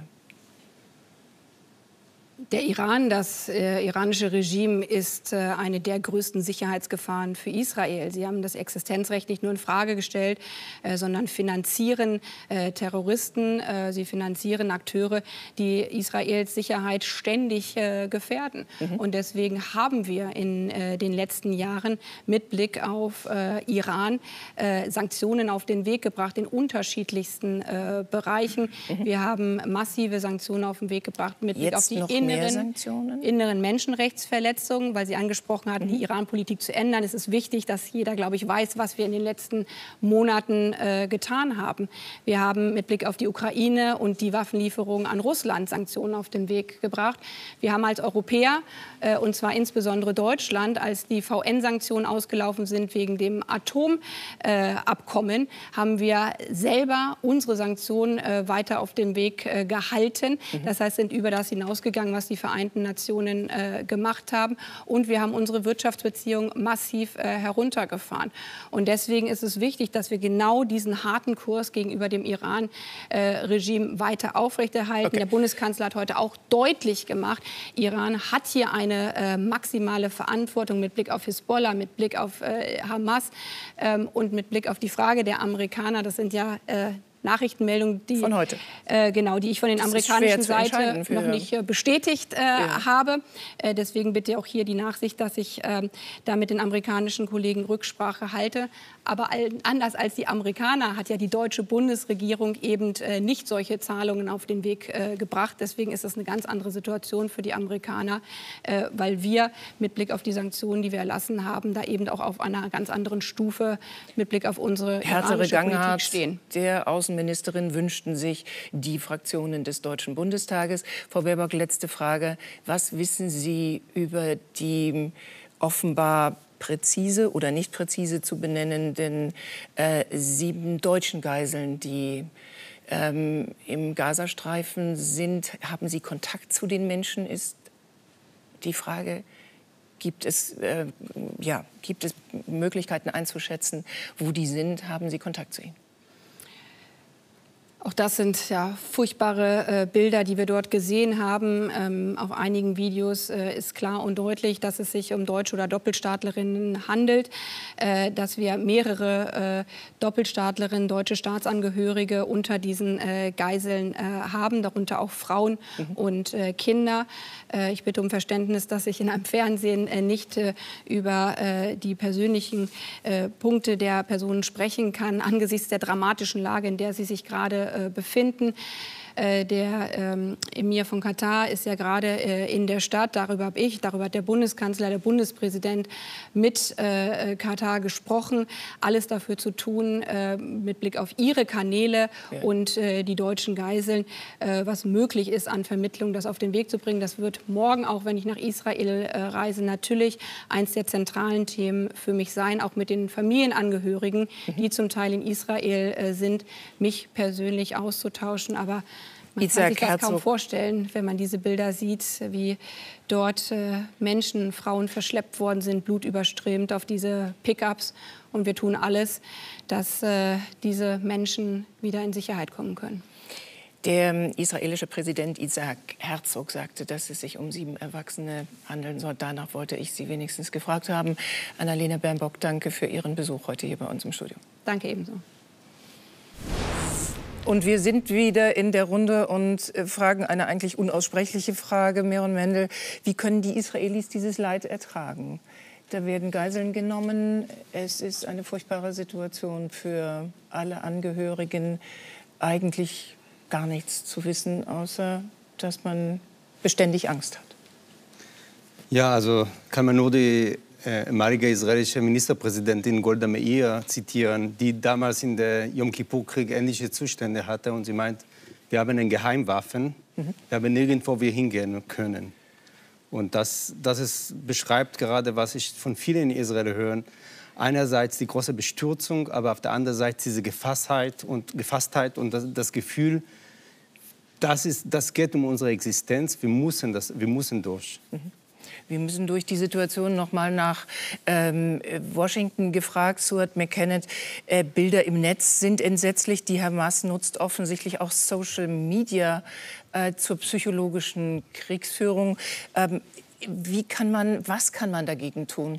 Der Iran, das äh, iranische Regime, ist äh, eine der größten Sicherheitsgefahren für Israel. Sie haben das Existenzrecht nicht nur in Frage gestellt, äh, sondern finanzieren äh, Terroristen, äh, sie finanzieren Akteure, die Israels Sicherheit ständig äh, gefährden. Mhm. Und deswegen haben wir in äh, den letzten Jahren mit Blick auf äh, Iran äh, Sanktionen auf den Weg gebracht in unterschiedlichsten äh, Bereichen. Mhm. Wir haben massive Sanktionen auf den Weg gebracht mit Blick auf die Inneren, inneren Menschenrechtsverletzungen, weil Sie angesprochen hatten, mhm. die Iran-Politik zu ändern. Es ist wichtig, dass jeder, glaube ich, weiß, was wir in den letzten Monaten äh, getan haben. Wir haben mit Blick auf die Ukraine und die Waffenlieferungen an Russland Sanktionen auf den Weg gebracht. Wir haben als Europäer, äh, und zwar insbesondere Deutschland, als die V N-Sanktionen ausgelaufen sind wegen dem Atomabkommen, äh, haben wir selber unsere Sanktionen äh, weiter auf den Weg äh, gehalten. Mhm. Das heißt, sind über das hinausgegangen, was die Vereinten Nationen äh, gemacht haben. Und wir haben unsere Wirtschaftsbeziehungen massiv äh, heruntergefahren. Und deswegen ist es wichtig, dass wir genau diesen harten Kurs gegenüber dem Iran-Regime äh, weiter aufrechterhalten. Okay. Der Bundeskanzler hat heute auch deutlich gemacht, Iran hat hier eine äh, maximale Verantwortung mit Blick auf Hisbollah, mit Blick auf äh, Hamas ähm, und mit Blick auf die Frage der Amerikaner. Das sind ja äh, Nachrichtenmeldungen, die, von heute. Äh, genau, die ich von der amerikanischen Seite noch nicht äh, bestätigt äh, ja. habe. Äh, deswegen bitte auch hier die Nachsicht, dass ich äh, da mit den amerikanischen Kollegen Rücksprache halte. Aber all, anders als die Amerikaner hat ja die deutsche Bundesregierung eben äh, nicht solche Zahlungen auf den Weg äh, gebracht. Deswegen ist das eine ganz andere Situation für die Amerikaner, äh, weil wir mit Blick auf die Sanktionen, die wir erlassen haben, da eben auch auf einer ganz anderen Stufe mit Blick auf unsere härtere Gangart Politik stehen. Der Außenministerin wünschten sich die Fraktionen des Deutschen Bundestages. Frau Baerbock, letzte Frage. Was wissen Sie über die offenbar präzise oder nicht präzise zu benennenden äh, sieben deutschen Geiseln, die ähm, im Gazastreifen sind? Haben Sie Kontakt zu den Menschen, ist die Frage. Gibt es, äh, ja, gibt es Möglichkeiten einzuschätzen, wo die sind? Haben Sie Kontakt zu ihnen? Auch das sind ja furchtbare äh, Bilder, die wir dort gesehen haben. Ähm, auf einigen Videos äh, ist klar und deutlich, dass es sich um Deutsche oder Doppelstaatlerinnen handelt, äh, dass wir mehrere äh, Doppelstaatlerinnen, deutsche Staatsangehörige unter diesen äh, Geiseln äh, haben, darunter auch Frauen mhm. und äh, Kinder. Äh, ich bitte um Verständnis, dass ich in einem Fernsehen äh, nicht äh, über äh, die persönlichen äh, Punkte der Personen sprechen kann, angesichts der dramatischen Lage, in der sie sich gerade befinden. Der ähm, Emir von Katar ist ja gerade äh, in der Stadt. Darüber habe ich, darüber hat der Bundeskanzler, der Bundespräsident mit äh, Katar gesprochen. Alles dafür zu tun, äh, mit Blick auf ihre Kanäle ja. und äh, die deutschen Geiseln, äh, was möglich ist an Vermittlung, das auf den Weg zu bringen. Das wird morgen, auch wenn ich nach Israel äh, reise, natürlich eins der zentralen Themen für mich sein, auch mit den Familienangehörigen, mhm. die zum Teil in Israel äh, sind, mich persönlich auszutauschen. Aber man kann sich das kaum vorstellen, wenn man diese Bilder sieht, wie dort äh, Menschen, Frauen verschleppt worden sind, blutüberströmt auf diese Pickups. Und wir tun alles, dass äh, diese Menschen wieder in Sicherheit kommen können. Der israelische Präsident Isaac Herzog sagte, dass es sich um sieben Erwachsene handeln soll. Danach wollte ich Sie wenigstens gefragt haben. Annalena Baerbock, danke für Ihren Besuch heute hier bei uns im Studio. Danke ebenso. Und wir sind wieder in der Runde und fragen eine eigentlich unaussprechliche Frage, Meron Mendel. Wie können die Israelis dieses Leid ertragen? Da werden Geiseln genommen. Es ist eine furchtbare Situation für alle Angehörigen. Eigentlich gar nichts zu wissen, außer dass man beständig Angst hat. Ja, also kann man nur die äh, ehemalige israelische Ministerpräsidentin Golda Meir zitieren, die damals in der Yom Kippur-Krieg ähnliche Zustände hatte. Und sie meint, wir haben eine Geheimwaffen, mhm. wir haben nirgendwo, wo wir hingehen können. Und das, das ist, beschreibt gerade, was ich von vielen in Israel höre. Einerseits die große Bestürzung, aber auf der anderen Seite diese Gefasstheit und, Gefasstheit und das, das Gefühl, das, ist, das geht um unsere Existenz, wir müssen, das, wir müssen durch. Mhm. Wir müssen durch die Situation noch mal nach ähm, Washington gefragt. Stuart McKennett, äh, Bilder im Netz sind entsetzlich. Die Hamas nutzt offensichtlich auch Social Media äh, zur psychologischen Kriegsführung. Ähm, wie kann man, was kann man dagegen tun?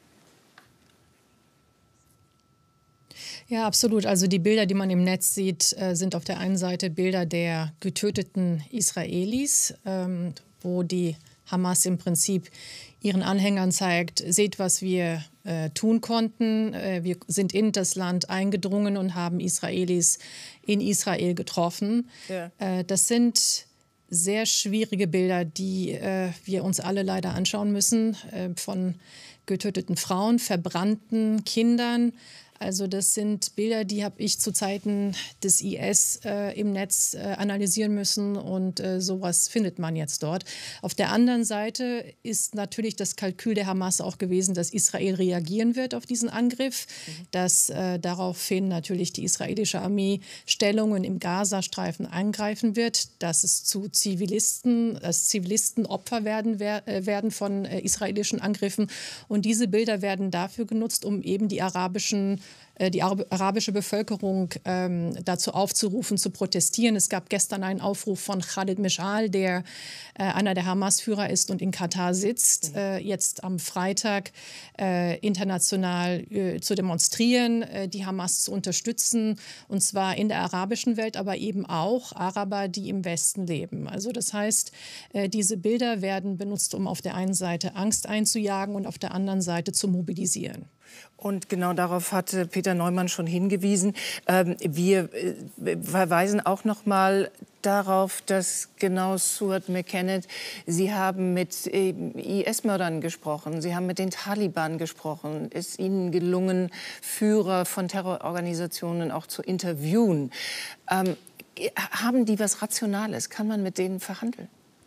Ja, absolut. Also die Bilder, die man im Netz sieht, äh, sind auf der einen Seite Bilder der getöteten Israelis, ähm, wo die Hamas im Prinzip ihren Anhängern zeigt, seht, was wir äh, tun konnten. Äh, wir sind in das Land eingedrungen und haben Israelis in Israel getroffen. Ja. Äh, das sind sehr schwierige Bilder, die äh, wir uns alle leider anschauen müssen, äh, von getöteten Frauen, verbrannten Kindern. Also das sind Bilder, die habe ich zu Zeiten des I S äh, im Netz äh, analysieren müssen und äh, sowas findet man jetzt dort. Auf der anderen Seite ist natürlich das Kalkül der Hamas auch gewesen, dass Israel reagieren wird auf diesen Angriff, mhm. dass äh, daraufhin natürlich die israelische Armee Stellungen im Gazastreifen angreifen wird, dass es zu Zivilisten, dass Zivilisten Opfer werden, wer, äh, werden von äh, israelischen Angriffen. Und diese Bilder werden dafür genutzt, um eben die arabischen die arabische Bevölkerung ähm, dazu aufzurufen, zu protestieren. Es gab gestern einen Aufruf von Khalid Meshal, der äh, einer der Hamas-Führer ist und in Katar sitzt, äh, jetzt am Freitag äh, international äh, zu demonstrieren, äh, die Hamas zu unterstützen, und zwar in der arabischen Welt, aber eben auch Araber, die im Westen leben. Also das heißt, äh, diese Bilder werden benutzt, um auf der einen Seite Angst einzujagen und auf der anderen Seite zu mobilisieren. Und genau darauf hatte Peter Neumann schon hingewiesen. Ähm, wir äh, verweisen auch noch mal darauf, dass genau Stuart McKennett, Sie haben mit äh, I S-Mördern gesprochen, Sie haben mit den Taliban gesprochen. Es ist Ihnen gelungen, Führer von Terrororganisationen auch zu interviewen. Ähm, haben die was Rationales? Kann man mit denen verhandeln?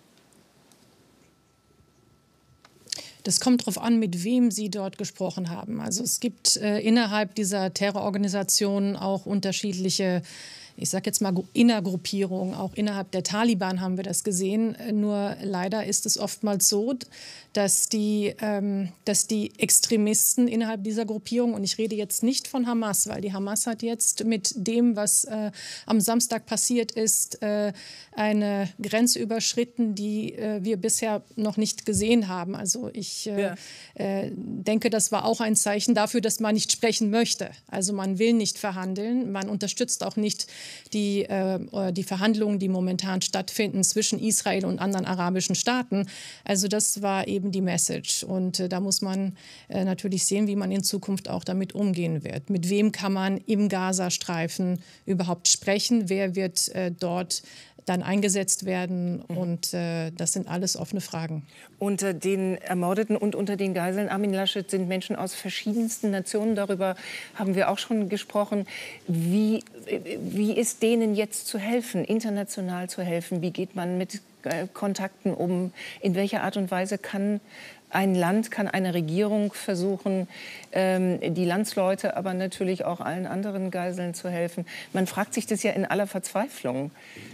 Das kommt darauf an, mit wem Sie dort gesprochen haben. Also es gibt äh, innerhalb dieser Terrororganisationen auch unterschiedliche ich sage jetzt mal, Innergruppierungen. Auch innerhalb der Taliban haben wir das gesehen. Nur leider ist es oftmals so, dass die, ähm, dass die Extremisten innerhalb dieser Gruppierung, und ich rede jetzt nicht von Hamas, weil die Hamas hat jetzt mit dem, was äh, am Samstag passiert ist, äh, eine Grenze überschritten, die äh, wir bisher noch nicht gesehen haben. Also ich äh, ja. äh, denke, das war auch ein Zeichen dafür, dass man nicht sprechen möchte. Also man will nicht verhandeln, man unterstützt auch nicht die, äh, die Verhandlungen, die momentan stattfinden zwischen Israel und anderen arabischen Staaten. Also das war eben die Message. Und äh, da muss man äh, natürlich sehen, wie man in Zukunft auch damit umgehen wird. Mit wem kann man im Gazastreifen überhaupt sprechen? Wer wird äh, dort dann eingesetzt werden? Und äh, das sind alles offene Fragen. Unter den Ermordeten und unter den Geiseln, Armin Laschet, sind Menschen aus verschiedensten Nationen. Darüber haben wir auch schon gesprochen. Wie, wie ist denen jetzt zu helfen, international zu helfen? Wie geht man mit äh, Kontakten um? In welcher Art und Weise kann ein Land, kann eine Regierung versuchen, ähm, die Landsleute, aber natürlich auch allen anderen Geiseln zu helfen? Man fragt sich das ja in aller Verzweiflung.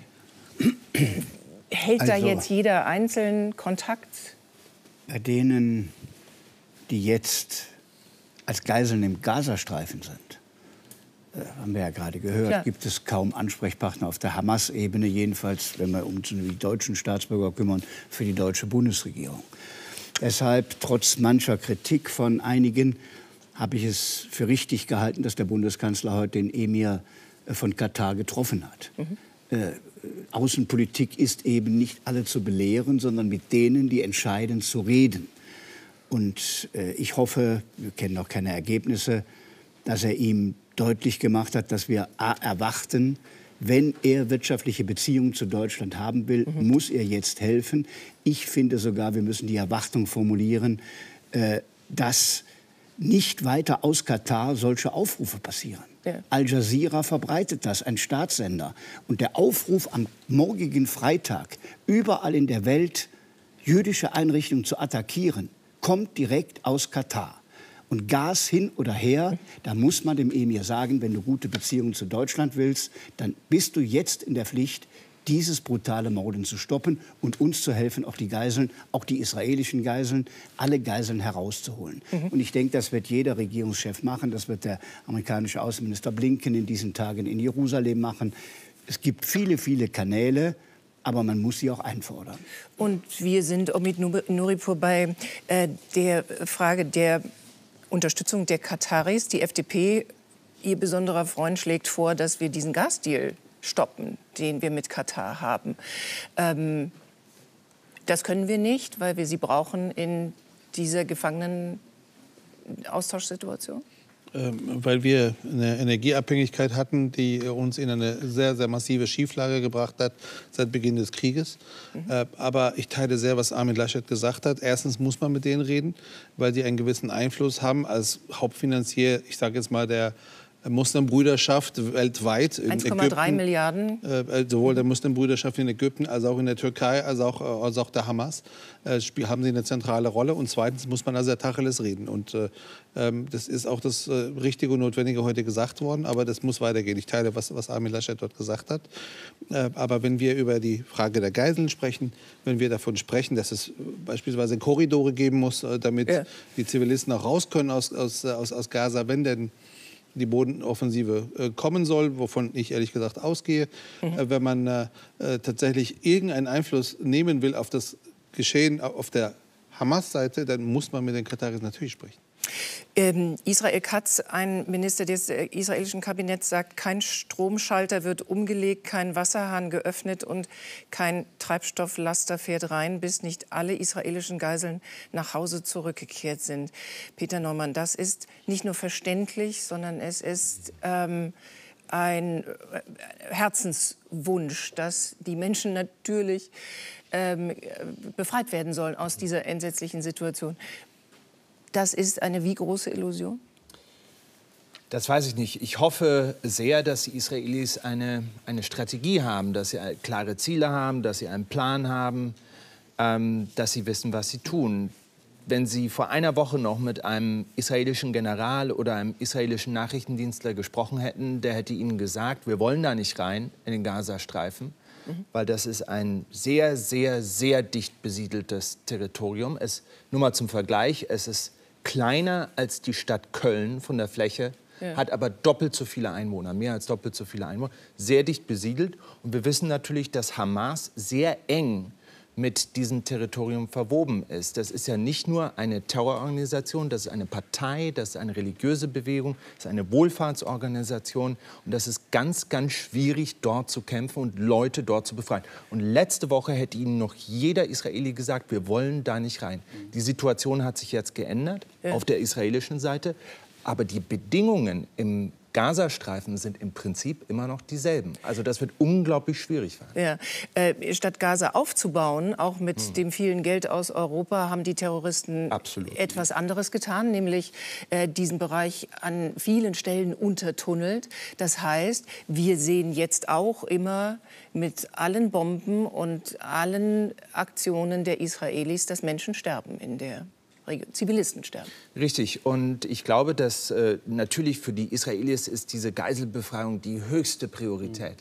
Hält also, da jetzt jeder einzeln Kontakt? Bei denen, die jetzt als Geiseln im Gazastreifen sind, äh, haben wir ja gerade gehört, ja. gibt es kaum Ansprechpartner auf der Hamas-Ebene, jedenfalls, wenn wir uns um die deutschen Staatsbürger kümmern, für die deutsche Bundesregierung. Deshalb, trotz mancher Kritik von einigen, habe ich es für richtig gehalten, dass der Bundeskanzler heute den Emir von Katar getroffen hat. Mhm. Äh, Außenpolitik ist eben nicht alle zu belehren, sondern mit denen, die entscheiden, zu reden. Und äh, ich hoffe, wir kennen noch keine Ergebnisse, dass er ihm deutlich gemacht hat, dass wir A, erwarten, wenn er wirtschaftliche Beziehungen zu Deutschland haben will, mhm. muss er jetzt helfen. Ich finde sogar, wir müssen die Erwartung formulieren, äh, dass nicht weiter aus Katar solche Aufrufe passieren. Ja. Al Jazeera verbreitet das, ein Staatssender. Und der Aufruf am morgigen Freitag, überall in der Welt jüdische Einrichtungen zu attackieren, kommt direkt aus Katar. Und Gas hin oder her, da muss man dem Emir sagen, wenn du gute Beziehungen zu Deutschland willst, dann bist du jetzt in der Pflicht, dieses brutale Morden zu stoppen und uns zu helfen, auch die Geiseln, auch die israelischen Geiseln, alle Geiseln herauszuholen. Mhm. Und ich denke, das wird jeder Regierungschef machen. Das wird der amerikanische Außenminister Blinken in diesen Tagen in Jerusalem machen. Es gibt viele, viele Kanäle, aber man muss sie auch einfordern. Und wir sind, Omid Nuripur, bei äh, der Frage der Unterstützung der Kataris. Die F D P, ihr besonderer Freund, schlägt vor, dass wir diesen Gasdeal stoppen, den wir mit Katar haben. Ähm, das können wir nicht, weil wir sie brauchen in dieser Gefangenen-Austauschsituation? Ähm, weil wir eine Energieabhängigkeit hatten, die uns in eine sehr, sehr massive Schieflage gebracht hat seit Beginn des Krieges. Mhm. Äh, aber ich teile sehr, was Armin Laschet gesagt hat. Erstens muss man mit denen reden, weil die einen gewissen Einfluss haben als Hauptfinanzier, ich sage jetzt mal, der Muslimbrüderschaft weltweit. eins Komma drei Milliarden. Äh, sowohl der Muslimbrüderschaft in Ägypten als auch in der Türkei, als auch, äh, als auch der Hamas äh, haben sie eine zentrale Rolle. Und zweitens muss man also Tacheles reden. Und äh, ähm, das ist auch das äh, Richtige und Notwendige heute gesagt worden. Aber das muss weitergehen. Ich teile, was, was Armin Laschet dort gesagt hat. Äh, aber wenn wir über die Frage der Geiseln sprechen, wenn wir davon sprechen, dass es beispielsweise Korridore geben muss, äh, damit ja. die Zivilisten auch raus können aus, aus, aus, aus Gaza, wenn denn die Bodenoffensive äh, kommen soll, wovon ich ehrlich gesagt ausgehe. Mhm. Äh, wenn man äh, tatsächlich irgendeinen Einfluss nehmen will auf das Geschehen auf der Hamas-Seite, dann muss man mit den Kataris natürlich sprechen. Ähm, Israel Katz, ein Minister des äh, israelischen Kabinetts, sagt, kein Stromschalter wird umgelegt, kein Wasserhahn geöffnet und kein Treibstofflaster fährt rein, bis nicht alle israelischen Geiseln nach Hause zurückgekehrt sind. Peter Neumann, das ist nicht nur verständlich, sondern es ist ähm, ein Herzenswunsch, dass die Menschen natürlich ähm, befreit werden sollen aus dieser entsetzlichen Situation. Das ist eine wie große Illusion? Das weiß ich nicht. Ich hoffe sehr, dass die Israelis eine, eine Strategie haben, dass sie klare Ziele haben, dass sie einen Plan haben, ähm, dass sie wissen, was sie tun. wenn Sie vor einer Woche noch mit einem israelischen General oder einem israelischen Nachrichtendienstler gesprochen hätten, der hätte Ihnen gesagt, wir wollen da nicht rein in den Gazastreifen, mhm. weil das ist ein sehr, sehr, sehr dicht besiedeltes Territorium. Es, nur mal zum Vergleich, es ist kleiner als die Stadt Köln von der Fläche, ja. hat aber doppelt so viele Einwohner, mehr als doppelt so viele Einwohner, sehr dicht besiedelt. Und wir wissen natürlich, dass Hamas sehr eng mit diesem Territorium verwoben ist. Das ist ja nicht nur eine Terrororganisation, das ist eine Partei, das ist eine religiöse Bewegung, das ist eine Wohlfahrtsorganisation. Und das ist ganz, ganz schwierig, dort zu kämpfen und Leute dort zu befreien. Und letzte Woche hätte Ihnen noch jeder Israeli gesagt, wir wollen da nicht rein. Die Situation hat sich jetzt geändert, ja. auf der israelischen Seite. Aber die Bedingungen im Gazastreifen sind im Prinzip immer noch dieselben. Also das wird unglaublich schwierig werden. Ja. Äh, statt Gaza aufzubauen, auch mit hm. dem vielen Geld aus Europa, haben die Terroristen Absolut. etwas anderes getan, nämlich äh, diesen Bereich an vielen Stellen untertunnelt. Das heißt, wir sehen jetzt auch immer mit allen Bomben und allen Aktionen der Israelis, dass Menschen sterben in der Zivilisten sterben. Richtig. Und ich glaube, dass äh, natürlich für die Israelis ist diese Geiselbefreiung die höchste Priorität.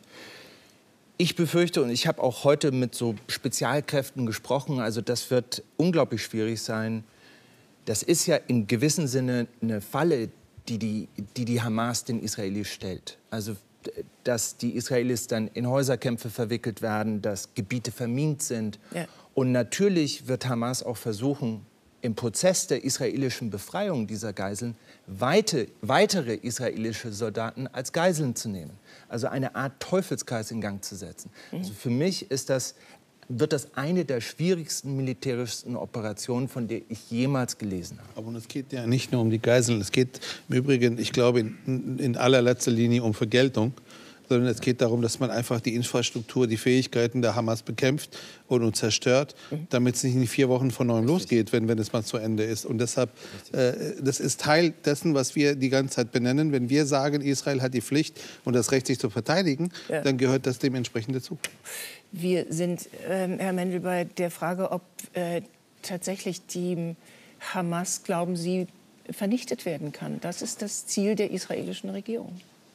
Ich befürchte, und ich habe auch heute mit so Spezialkräften gesprochen, also das wird unglaublich schwierig sein. Das ist ja in gewissem Sinne eine Falle, die die, die, die Hamas den Israelis stellt. Also dass die Israelis dann in Häuserkämpfe verwickelt werden, dass Gebiete vermint sind. Ja. Und natürlich wird Hamas auch versuchen, im Prozess der israelischen Befreiung dieser Geiseln weite, weitere israelische Soldaten als Geiseln zu nehmen. Also eine Art Teufelskreis in Gang zu setzen. Mhm. Also für mich ist das, wird das eine der schwierigsten, militärischsten Operationen, von der ich jemals gelesen habe. Aber es geht ja nicht nur um die Geiseln. Es geht im Übrigen, ich glaube, in, in allerletzter Linie um Vergeltung. Sondern es geht darum, dass man einfach die Infrastruktur, die Fähigkeiten der Hamas bekämpft und zerstört, damit es nicht in vier Wochen von neuem losgeht, wenn, wenn es mal zu Ende ist. Und deshalb, äh, das ist Teil dessen, was wir die ganze Zeit benennen. Wenn wir sagen, Israel hat die Pflicht und das Recht, sich zu verteidigen, ja. dann gehört das dementsprechend dazu. Wir sind, äh, Herr Mendel, bei der Frage, ob äh, tatsächlich die Hamas, glauben Sie, vernichtet werden kann. Das ist das Ziel der israelischen Regierung.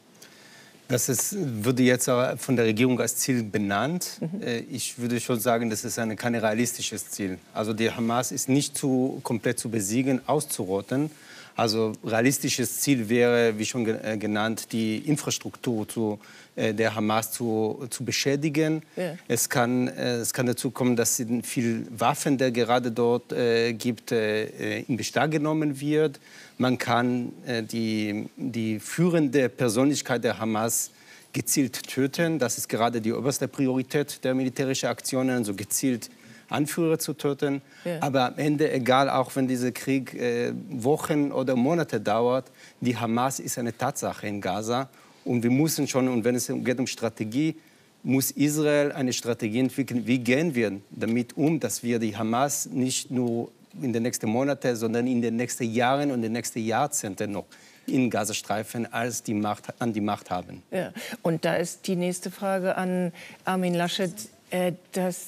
Das ist, würde jetzt von der Regierung als Ziel benannt. Mhm. Ich würde schon sagen, das ist ein, kein realistisches Ziel. Also die Hamas ist nicht zu, komplett zu besiegen, auszurotten. Also realistisches Ziel wäre, wie schon genannt, die Infrastruktur zu, äh, der Hamas zu, zu beschädigen. Ja. Es kann, äh, es kann dazu kommen, dass viel Waffen, der gerade dort äh, gibt, äh, in Bestand genommen wird. Man kann äh, die, die führende Persönlichkeit der Hamas gezielt töten. Das ist gerade die oberste Priorität der militärischen Aktionen, also gezielt Anführer zu töten. Ja. Aber am Ende, egal, auch wenn dieser Krieg äh, Wochen oder Monate dauert, die Hamas ist eine Tatsache in Gaza. Und wir müssen schon, und wenn es geht um Strategie, muss Israel eine Strategie entwickeln, wie gehen wir damit um, dass wir die Hamas nicht nur in den nächsten Monaten, sondern in den nächsten Jahren und den nächsten Jahrzehnten noch in Gazastreifen als die Macht, an die Macht haben. Ja. Und da ist die nächste Frage an Armin Laschet, äh, dass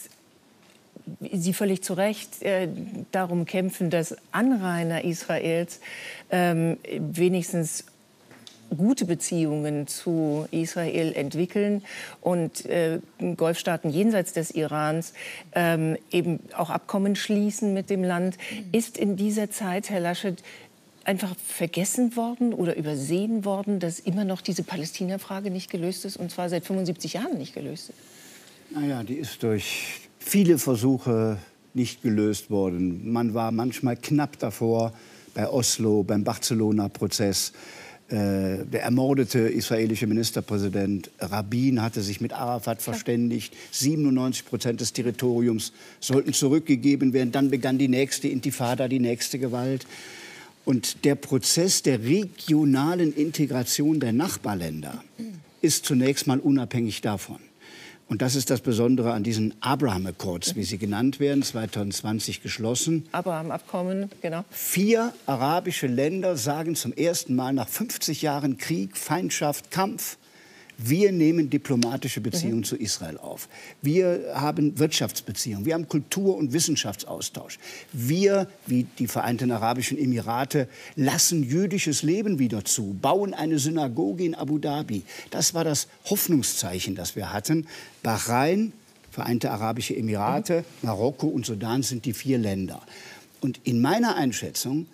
Sie völlig zu Recht äh, darum kämpfen, dass Anrainer Israels ähm, wenigstens gute Beziehungen zu Israel entwickeln und äh, Golfstaaten jenseits des Irans ähm, eben auch Abkommen schließen mit dem Land. Ist in dieser Zeit, Herr Laschet, einfach vergessen worden oder übersehen worden, dass immer noch diese Palästina-Frage nicht gelöst ist, und zwar seit fünfundsiebzig Jahren nicht gelöst ist? Naja, die ist durch viele Versuche nicht gelöst worden. Man war manchmal knapp davor, bei Oslo, beim Barcelona-Prozess. Äh, der ermordete israelische Ministerpräsident Rabin hatte sich mit Arafat verständigt. siebenundneunzig Prozent des Territoriums sollten zurückgegeben werden. Dann begann die nächste Intifada, die nächste Gewalt. Und der Prozess der regionalen Integration der Nachbarländer ist zunächst mal unabhängig davon. Und das ist das Besondere an diesen Abraham Accords, wie sie genannt werden, zweitausendzwanzig geschlossen. Abraham-Abkommen, genau. Vier arabische Länder sagen zum ersten Mal nach fünfzig Jahren Krieg, Feindschaft, Kampf, Wir nehmen diplomatische Beziehungen mhm. zu Israel auf. Wir haben Wirtschaftsbeziehungen. Wir haben Kultur- und Wissenschaftsaustausch. Wir, wie die Vereinten Arabischen Emirate, lassen jüdisches Leben wieder zu, bauen eine Synagoge in Abu Dhabi. Das war das Hoffnungszeichen, das wir hatten. Bahrain, Vereinte Arabische Emirate, mhm. Marokko und Sudan sind die vier Länder. Und in meiner Einschätzung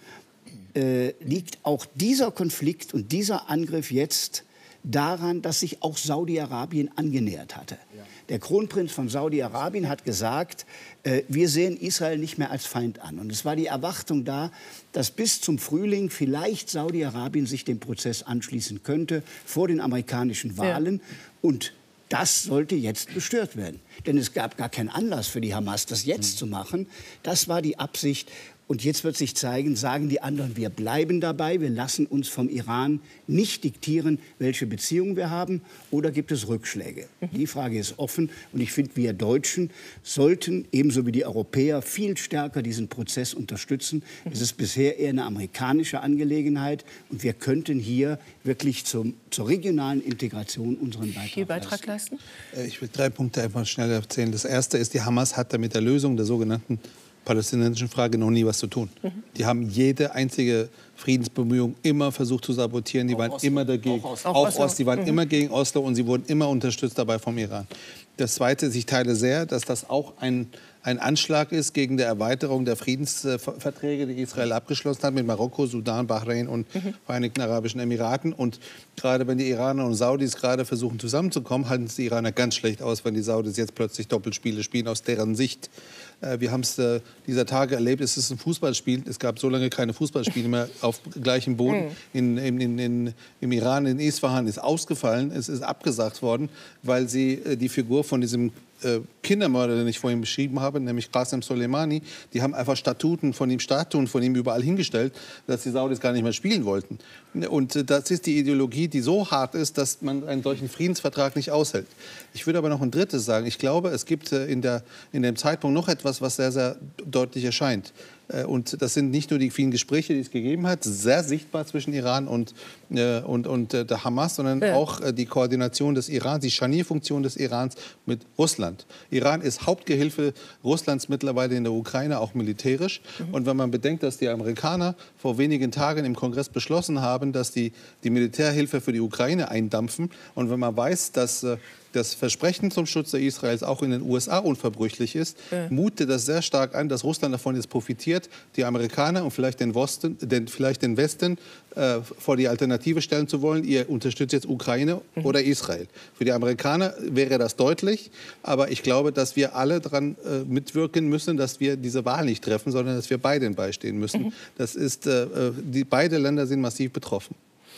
äh, liegt auch dieser Konflikt und dieser Angriff jetzt daran, dass sich auch Saudi-Arabien angenähert hatte. Ja. Der Kronprinz von Saudi-Arabien hat gesagt, äh, wir sehen Israel nicht mehr als Feind an. Und es war die Erwartung da, dass bis zum Frühling vielleicht Saudi-Arabien sich dem Prozess anschließen könnte vor den amerikanischen Wahlen. Ja. Und das sollte jetzt gestört werden. Denn es gab gar keinen Anlass für die Hamas, das jetzt mhm. zu machen. Das war die Absicht. Und jetzt wird sich zeigen, sagen die anderen, wir bleiben dabei, wir lassen uns vom Iran nicht diktieren, welche Beziehungen wir haben, oder gibt es Rückschläge? Mhm. Die Frage ist offen. Und ich finde, wir Deutschen sollten, ebenso wie die Europäer, viel stärker diesen Prozess unterstützen. Mhm. Es ist bisher eher eine amerikanische Angelegenheit. Und wir könnten hier wirklich zum, zur regionalen Integration unseren Beitrag, Viel Beitrag leisten. leisten. Ich will drei Punkte einfach schnell erzählen. Das erste ist, die Hamas hat da mit der Lösung der sogenannten palästinensischen Frage noch nie was zu tun. Mhm. Die haben jede einzige Friedensbemühung immer versucht zu sabotieren. Die auch waren Oslo. immer dagegen. Auch, auch, auch Ost. Die waren mhm. immer gegen Oslo und sie wurden immer unterstützt dabei vom Iran. Das Zweite ist, ich teile sehr, dass das auch ein, ein Anschlag ist gegen die Erweiterung der Friedensverträge, die Israel abgeschlossen hat mit Marokko, Sudan, Bahrain und mhm. Vereinigten Arabischen Emiraten. Und gerade wenn die Iraner und Saudis gerade versuchen zusammenzukommen, halten es die Iraner ganz schlecht aus, wenn die Saudis jetzt plötzlich Doppelspiele spielen aus deren Sicht. Wir haben es äh, dieser Tage erlebt, es ist ein Fußballspiel. Es gab so lange keine Fußballspiele mehr auf gleichem Boden. In, in, in, in, Im Iran, in Isfahan, ist ausgefallen. Es ist abgesagt worden, weil sie äh, die Figur von diesem äh, Kindermörder, den ich vorhin beschrieben habe, nämlich Qasem Soleimani, die haben einfach Statuten von ihm, Statuen von ihm überall hingestellt, dass die Saudis gar nicht mehr spielen wollten. Und äh, das ist die Ideologie, die so hart ist, dass man einen solchen Friedensvertrag nicht aushält. Ich würde aber noch ein drittes sagen. Ich glaube, es gibt äh, in, der, in dem Zeitpunkt noch etwas, was sehr, sehr deutlich erscheint. Und das sind nicht nur die vielen Gespräche, die es gegeben hat, sehr sichtbar zwischen Iran und, äh, und, und äh, der Hamas, sondern ja. auch äh, die Koordination des Irans, die Scharnierfunktion des Irans mit Russland. Iran ist Hauptgehilfe Russlands mittlerweile in der Ukraine, auch militärisch. Mhm. Und wenn man bedenkt, dass die Amerikaner vor wenigen Tagen im Kongress beschlossen haben, dass die die Militärhilfe für die Ukraine eindampfen, und wenn man weiß, dass äh, das Versprechen zum Schutz der Israels auch in den U S A unverbrüchlich ist, ja. mutet das sehr stark an, dass Russland davon jetzt profitiert, die Amerikaner und vielleicht den, Westen, den, vielleicht den Westen äh, vor die Alternative stellen zu wollen. Ihr unterstützt jetzt Ukraine mhm. oder Israel. Für die Amerikaner wäre das deutlich, aber ich glaube, dass wir alle daran äh, mitwirken müssen, dass wir diese Wahl nicht treffen, sondern dass wir beiden beistehen müssen. Mhm. Das ist, äh, die, beide Länder sind massiv betroffen.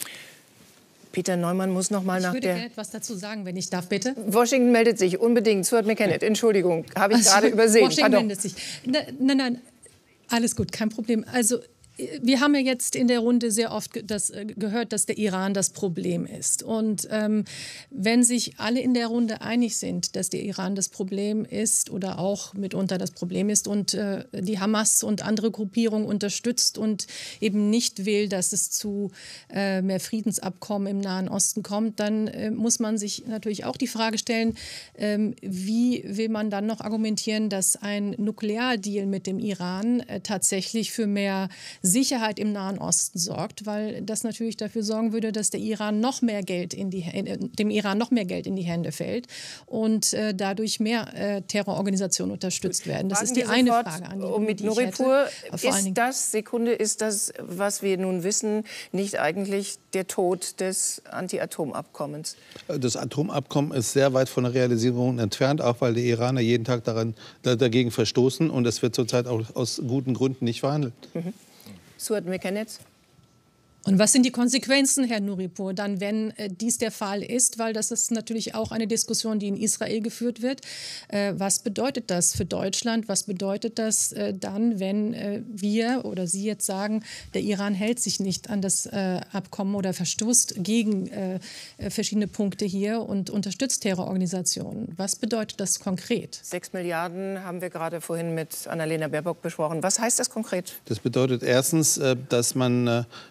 Peter Neumann muss noch mal ich nach würde der... gerne etwas dazu sagen, wenn ich darf, bitte. Washington meldet sich unbedingt. Stuart McKennett, Entschuldigung, habe ich also, gerade übersehen. Washington Pardon. meldet sich. Nein, nein, nein, alles gut, kein Problem. Also wir haben ja jetzt in der Runde sehr oft das, äh, gehört, dass der Iran das Problem ist. Und ähm, wenn sich alle in der Runde einig sind, dass der Iran das Problem ist oder auch mitunter das Problem ist und äh, die Hamas und andere Gruppierungen unterstützt und eben nicht will, dass es zu äh, mehr Friedensabkommen im Nahen Osten kommt, dann äh, muss man sich natürlich auch die Frage stellen, äh, wie will man dann noch argumentieren, dass ein Nukleardeal mit dem Iran äh, tatsächlich für mehr Sicherheit im Nahen Osten sorgt, weil das natürlich dafür sorgen würde, dass der Iran noch mehr Geld in die, äh, dem Iran noch mehr Geld in die Hände fällt und äh, dadurch mehr äh, Terrororganisationen unterstützt werden. Das ist die eine Frage an die, um mit die ich Nuripur, hätte. ist das, Sekunde, ist das, was wir nun wissen, nicht eigentlich der Tod des Anti-Atom-Abkommens? Das Atomabkommen ist sehr weit von der Realisierung entfernt, auch weil die Iraner jeden Tag daran, dagegen verstoßen, und es wird zurzeit auch aus guten Gründen nicht verhandelt. Mhm. Stuart McKennett. Und was sind die Konsequenzen, Herr Nuripur, dann, wenn äh, dies der Fall ist? Weil das ist natürlich auch eine Diskussion, die in Israel geführt wird. Äh, was bedeutet das für Deutschland? Was bedeutet das äh, dann, wenn äh, wir oder Sie jetzt sagen, der Iran hält sich nicht an das äh, Abkommen oder verstoßt gegen äh, verschiedene Punkte hier und unterstützt Terrororganisationen? Was bedeutet das konkret? Sechs Milliarden haben wir gerade vorhin mit Annalena Baerbock besprochen. Was heißt das konkret? Das bedeutet erstens, äh, dass man äh, ähm,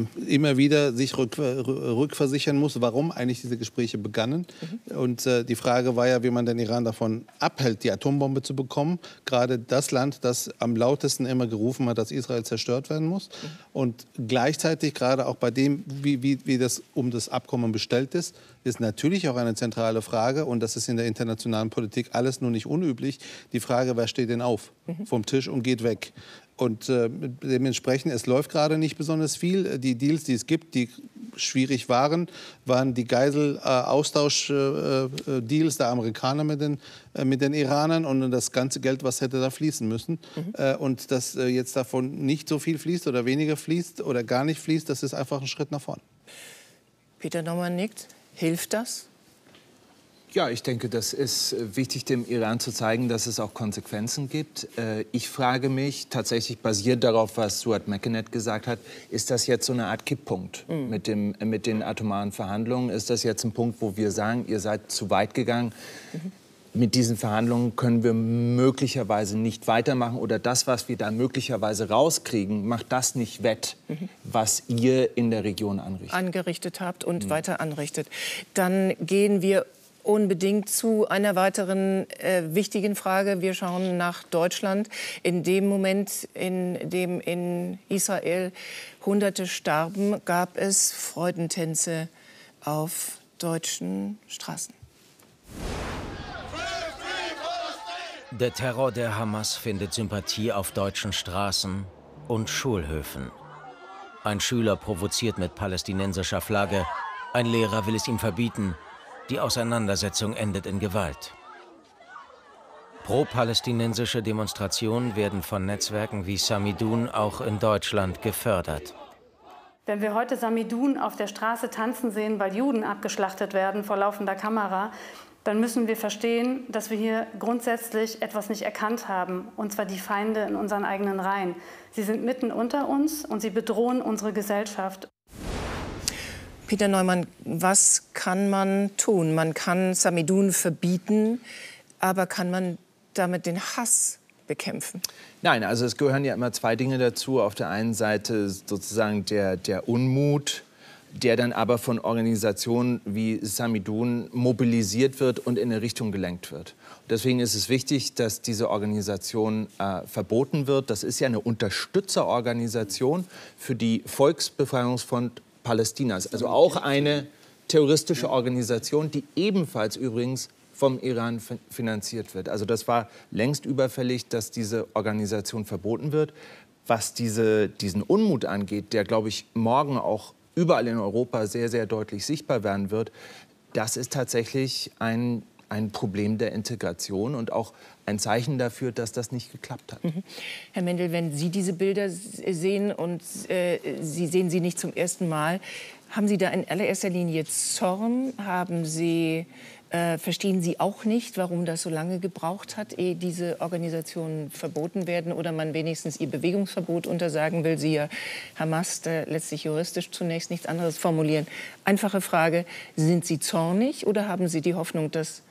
ähm, immer wieder sich rück, rückversichern muss, warum eigentlich diese Gespräche begannen. Mhm. Und äh, die Frage war ja, wie man den Iran davon abhält, die Atombombe zu bekommen. Gerade das Land, das am lautesten immer gerufen hat, dass Israel zerstört werden muss. Mhm. Und gleichzeitig, gerade auch bei dem, wie, wie, wie das um das Abkommen bestellt ist, ist natürlich auch eine zentrale Frage, und das ist in der internationalen Politik alles nur nicht unüblich, die Frage, wer steht denn auf mhm. vom Tisch und geht weg. Und äh, dementsprechend, es läuft gerade nicht besonders viel. Die Deals, die es gibt, die schwierig waren, waren die Geisel-Austausch-Deals äh, der Amerikaner mit den, äh, mit den Iranern und das ganze Geld, was hätte da fließen müssen. Mhm. Äh, und dass äh, jetzt davon nicht so viel fließt oder weniger fließt oder gar nicht fließt, das ist einfach ein Schritt nach vorn. Peter Naumann nickt. Hilft das? Ja, ich denke, das ist wichtig, dem Iran zu zeigen, dass es auch Konsequenzen gibt. Ich frage mich, tatsächlich basiert darauf, was Stuart McInnet gesagt hat, ist das jetzt so eine Art Kipppunkt mhm. mit, dem, mit den atomaren Verhandlungen? Ist das jetzt ein Punkt, wo wir sagen, ihr seid zu weit gegangen? Mhm. Mit diesen Verhandlungen können wir möglicherweise nicht weitermachen, oder das, was wir da möglicherweise rauskriegen, macht das nicht wett, mhm. was ihr in der Region anrichtet. angerichtet habt und mhm. weiter anrichtet. Dann gehen wir unbedingt zu einer weiteren äh, wichtigen Frage. Wir schauen nach Deutschland. In dem Moment, in dem in Israel Hunderte starben, gab es Freudentänze auf deutschen Straßen. Der Terror der Hamas findet Sympathie auf deutschen Straßen und Schulhöfen. Ein Schüler provoziert mit palästinensischer Flagge, ein Lehrer will es ihm verbieten. Die Auseinandersetzung endet in Gewalt. Pro-palästinensische Demonstrationen werden von Netzwerken wie Samidun auch in Deutschland gefördert. Wenn wir heute Samidun auf der Straße tanzen sehen, weil Juden abgeschlachtet werden vor laufender Kamera, dann müssen wir verstehen, dass wir hier grundsätzlich etwas nicht erkannt haben, und zwar die Feinde in unseren eigenen Reihen. Sie sind mitten unter uns und sie bedrohen unsere Gesellschaft. Peter Neumann, was kann man tun? Man kann Samidun verbieten, aber kann man damit den Hass bekämpfen? Nein, also es gehören ja immer zwei Dinge dazu. Auf der einen Seite sozusagen der, der Unmut, der dann aber von Organisationen wie Samidun mobilisiert wird und in eine Richtung gelenkt wird. Deswegen ist es wichtig, dass diese Organisation äh, verboten wird. Das ist ja eine Unterstützerorganisation für die Volksbefreiungsfront Palästinas, also auch eine terroristische Organisation, die ebenfalls übrigens vom Iran finanziert wird. Also das war längst überfällig, dass diese Organisation verboten wird. Was diese, diesen Unmut angeht, der, glaube ich, morgen auch überall in Europa sehr, sehr deutlich sichtbar werden wird, das ist tatsächlich ein, ein Problem der Integration und auch ein Zeichen dafür, dass das nicht geklappt hat. Mhm. Herr Mendel, wenn Sie diese Bilder sehen und äh, Sie sehen sie nicht zum ersten Mal, haben Sie da in allererster Linie Zorn? Haben Sie, äh, verstehen Sie auch nicht, warum das so lange gebraucht hat, ehe diese Organisationen verboten werden oder man wenigstens ihr Bewegungsverbot untersagen will? Sie ja Hamas, da letztlich juristisch zunächst nichts anderes formulieren. Einfache Frage, sind Sie zornig oder haben Sie die Hoffnung, dass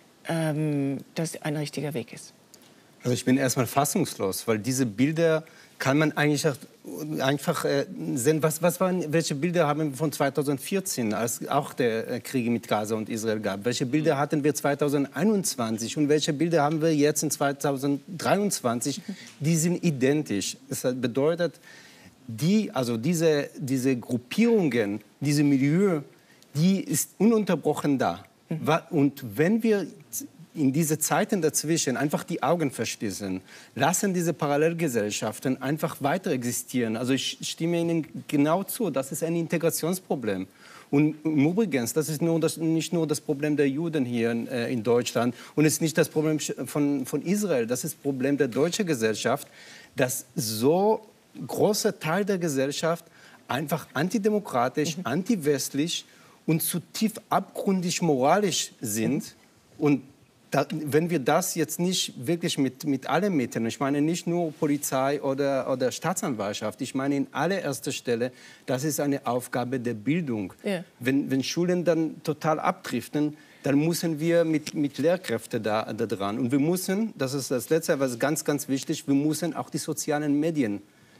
Ähm, das ein richtiger Weg ist? Also ich bin erstmal fassungslos, weil diese Bilder kann man eigentlich auch einfach äh, sehen. Was, was waren, welche Bilder haben wir von zweitausendvierzehn, als auch der äh, Krieg mit Gaza und Israel gab? Welche Bilder hatten wir zweitausendeinundzwanzig und welche Bilder haben wir jetzt in zweitausenddreiundzwanzig? Die sind identisch. Das bedeutet, die, also diese, diese Gruppierungen, diese Milieu, die ist ununterbrochen da. Und wenn wir in diese Zeiten dazwischen einfach die Augen verschließen, lassen diese Parallelgesellschaften einfach weiter existieren. Also ich stimme Ihnen genau zu, das ist ein Integrationsproblem. Und übrigens, das ist nur das, nicht nur das Problem der Juden hier in, äh, in Deutschland und es ist nicht das Problem von, von Israel, das ist das Problem der deutschen Gesellschaft, dass so ein großer Teil der Gesellschaft einfach antidemokratisch, mhm. antiwestlich und zutiefst abgründig moralisch sind. Und da, wenn wir das jetzt nicht wirklich mit, mit allen Mitteln, ich meine nicht nur Polizei oder, oder Staatsanwaltschaft, ich meine in allererster Stelle, das ist eine Aufgabe der Bildung. Ja. Wenn, wenn Schulen dann total abdriften, dann müssen wir mit, mit Lehrkräften da, da dran. Und wir müssen, das ist das Letzte, was ganz, ganz wichtig, wir müssen auch die sozialen Medien